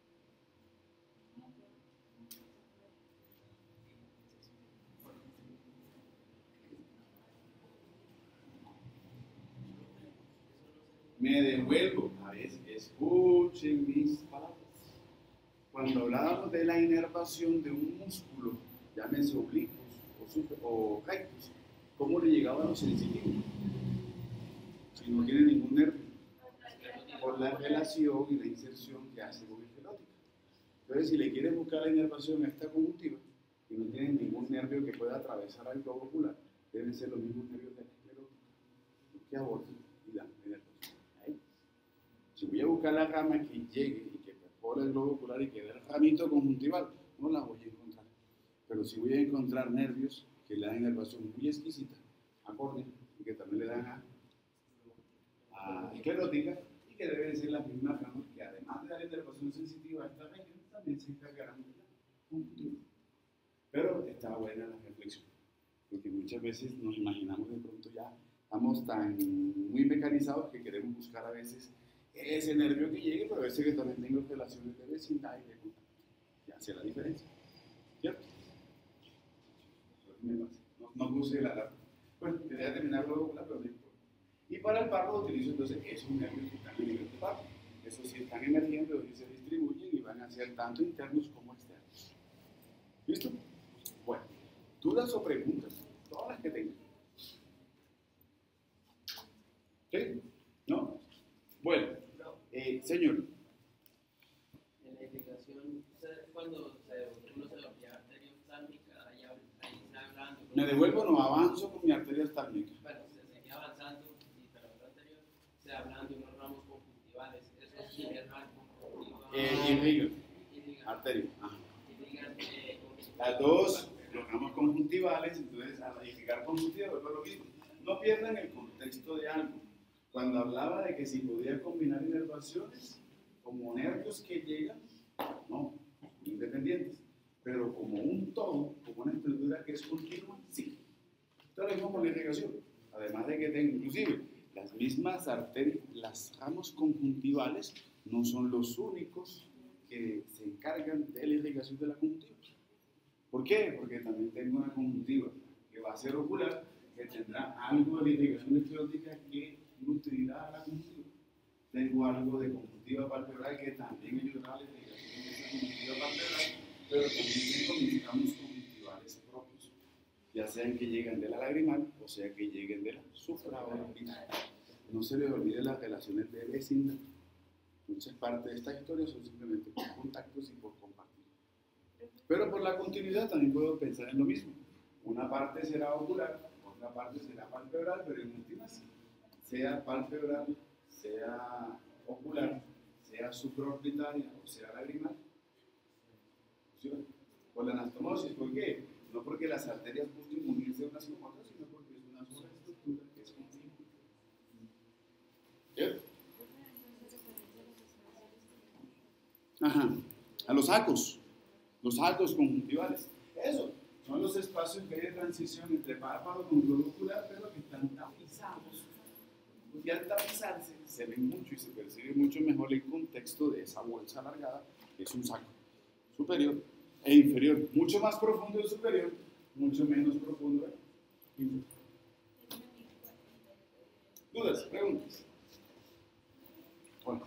Me devuelvo. A ver, escuchen mis palabras. Cuando hablábamos de la inervación de un músculo, llámense oblicuos o, super, o rectos, ¿cómo le llegaba a los sensitivos? Si no tiene ningún nervio. Por la relación y la inserción que hace con esclerótica. Entonces, si le quieres buscar la inervación a esta conjuntiva y no tienes ningún nervio que pueda atravesar al globo ocular, deben ser los mismos nervios de la esclerótica que abordan y dan inervación. ¿Ahí? Si voy a buscar la rama que llegue y que perfora el globo ocular y que dé el ramito conjuntival, no la voy a encontrar. Pero si voy a encontrar nervios que le dan inervación muy exquisita a córnea y que también le dan a, a esclerótica, que deben ser las mismas ramas que además de dar inervación sensitiva a esta región, también se encargarán de la conjuntiva. Pero está buena la reflexión, porque muchas veces nos imaginamos de pronto ya, estamos tan muy mecanizados que queremos buscar a veces ese nervio que llegue, pero a veces que también tengo relaciones de vecindad y de contacto. Ya hace la diferencia, ¿cierto? No, no puse la alarma. Bueno, quería terminar luego con la pregunta. Y para el párpado utilizo entonces esos nervios que están en el nivel de párpado. Esos sí están emergiendo y se distribuyen y van a ser tanto internos como externos. ¿Listo? Bueno, dudas o preguntas, todas las que tengan. ¿Sí? ¿No? Bueno, eh, señor. En la indicación, cuando se, uno se volvía arteria oftálmica, ahí, ahí está hablando. Me devuelvo, no avanzo con mi arteria oftálmica. Bueno, se seguía avanzando y para el anterior, se hablan de unos ramos conjuntivales. Eso sí es ramo conjuntival. Eh, irrigan. Arteria. Ajá. Las dos, los ramos conjuntivales, entonces al irrigar conjuntiva, vuelvo a lo mismo. No pierdan el contexto de algo. Cuando hablaba de que si podía combinar inervaciones como nervios que llegan, no, independientes, pero como un todo, como una estructura que es continua, sí. Esto es lo mismo con la irrigación. Además de que tengo, inclusive, las mismas arterias, las ramos conjuntivales no son los únicos que se encargan de la irrigación de la conjuntiva. ¿Por qué? Porque también tengo una conjuntiva que va a ser ocular, que tendrá algo de la irrigación esclerótica que nutrirá a la conjuntiva. Tengo algo de conjuntiva palpebral que también ayudará a la irrigación de esa conjuntiva palpebral pero también necesitamos conjuntivales propios, ya sean que lleguen de la lagrimal o sea que lleguen de la supraorbital. No se les olvide las relaciones de vecindad. Muchas partes de esta historia son simplemente por contactos y por compartir. Pero por la continuidad también puedo pensar en lo mismo. Una parte será ocular, otra parte será palpebral, pero en últimas, sea palpebral, sea ocular, sea supraorbitaria o sea lagrimal, funciona. Por la anastomosis, ¿por qué? No porque las arterias busquen unirse unas con otras, sino porque es una sola estructura que es continua. ¿Cierto? Ajá. A los sacos, los sacos conjuntivales. Eso, son los espacios que hay de transición entre párpado con globo ocular, pero que están tapizados. Y al tapizarse se ve mucho y se percibe mucho mejor el contexto de esa bolsa alargada, que es un saco superior e inferior. Mucho más profundo el superior, mucho menos profundo el inferior. ¿Dudas? ¿Preguntas? Bueno.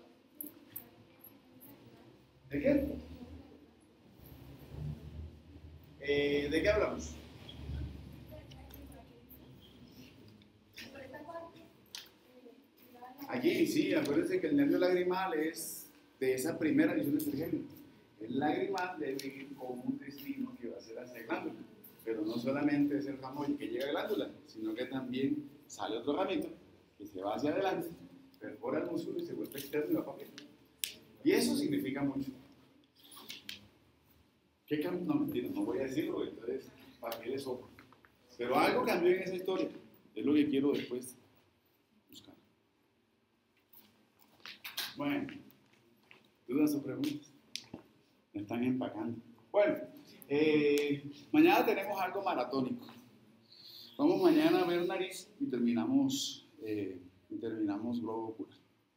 ¿De qué? Eh, ¿De qué hablamos? Aquí sí, acuérdense que el nervio lagrimal es de esa primera edición de Sergelio. El lagrimal debe ir con un destino que va a ser hacia glándula, pero no solamente es el ramo que llega a glándula, sino que también sale otro ramito que se va hacia adelante, perfora el músculo y se vuelve externo y va para arriba. Y eso significa mucho. ¿Qué cambió? No, mentira, no voy a decirlo, entonces, ¿para qué les soplo? Pero algo cambió en esa historia, es lo que quiero después buscar. Bueno, ¿dudas o preguntas? Me están empacando. Bueno, eh, mañana tenemos algo maratónico. Vamos mañana a ver nariz y terminamos, eh, y terminamos globo ocular.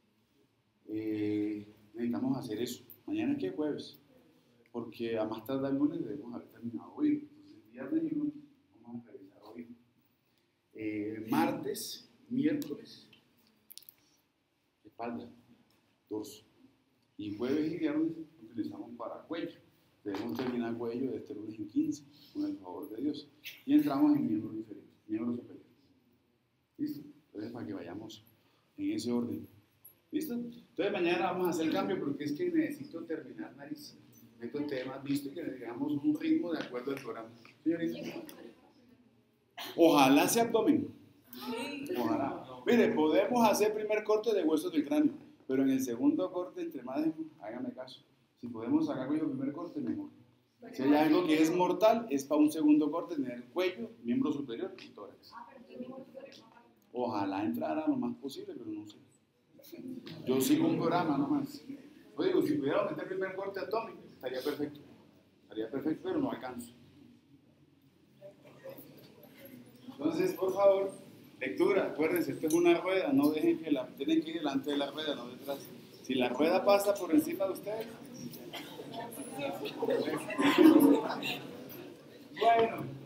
Eh, necesitamos hacer eso. Mañana es que jueves, porque a más tardar el lunes debemos haber terminado hoy. Entonces, viernes y lunes vamos a revisar hoy. Eh, martes, miércoles, espalda, dorso. Y jueves y viernes utilizamos para cuello. Debemos terminar cuello de este lunes en quince, con el favor de Dios. Y entramos en miembro inferior, miembro superior. ¿Listo? Entonces, para que vayamos en ese orden. ¿Listo? Entonces, mañana vamos a hacer el cambio porque es que necesito terminar nariz. Estos temas, visto y que tengamos un ritmo de acuerdo al programa. Señorita. Ojalá sea abdomen. Ojalá. Mire, podemos hacer primer corte de huesos del cráneo, pero en el segundo corte, entre más, hágame caso. Si podemos sacar cuello primer corte, mejor. Si hay algo que es mortal, es para un segundo corte tener cuello, miembro superior y tórax. Ojalá entrara lo más posible, pero no sé. Yo sigo un programa nomás. Yo digo, si pudiera meter primer corte abdomen, estaría perfecto. Estaría perfecto, pero no alcanzo. Entonces, por favor, lectura. Acuérdense, esto es una rueda. No dejen que la... Tienen que ir delante de la rueda, no detrás. Si la rueda pasa por encima de ustedes... Bueno.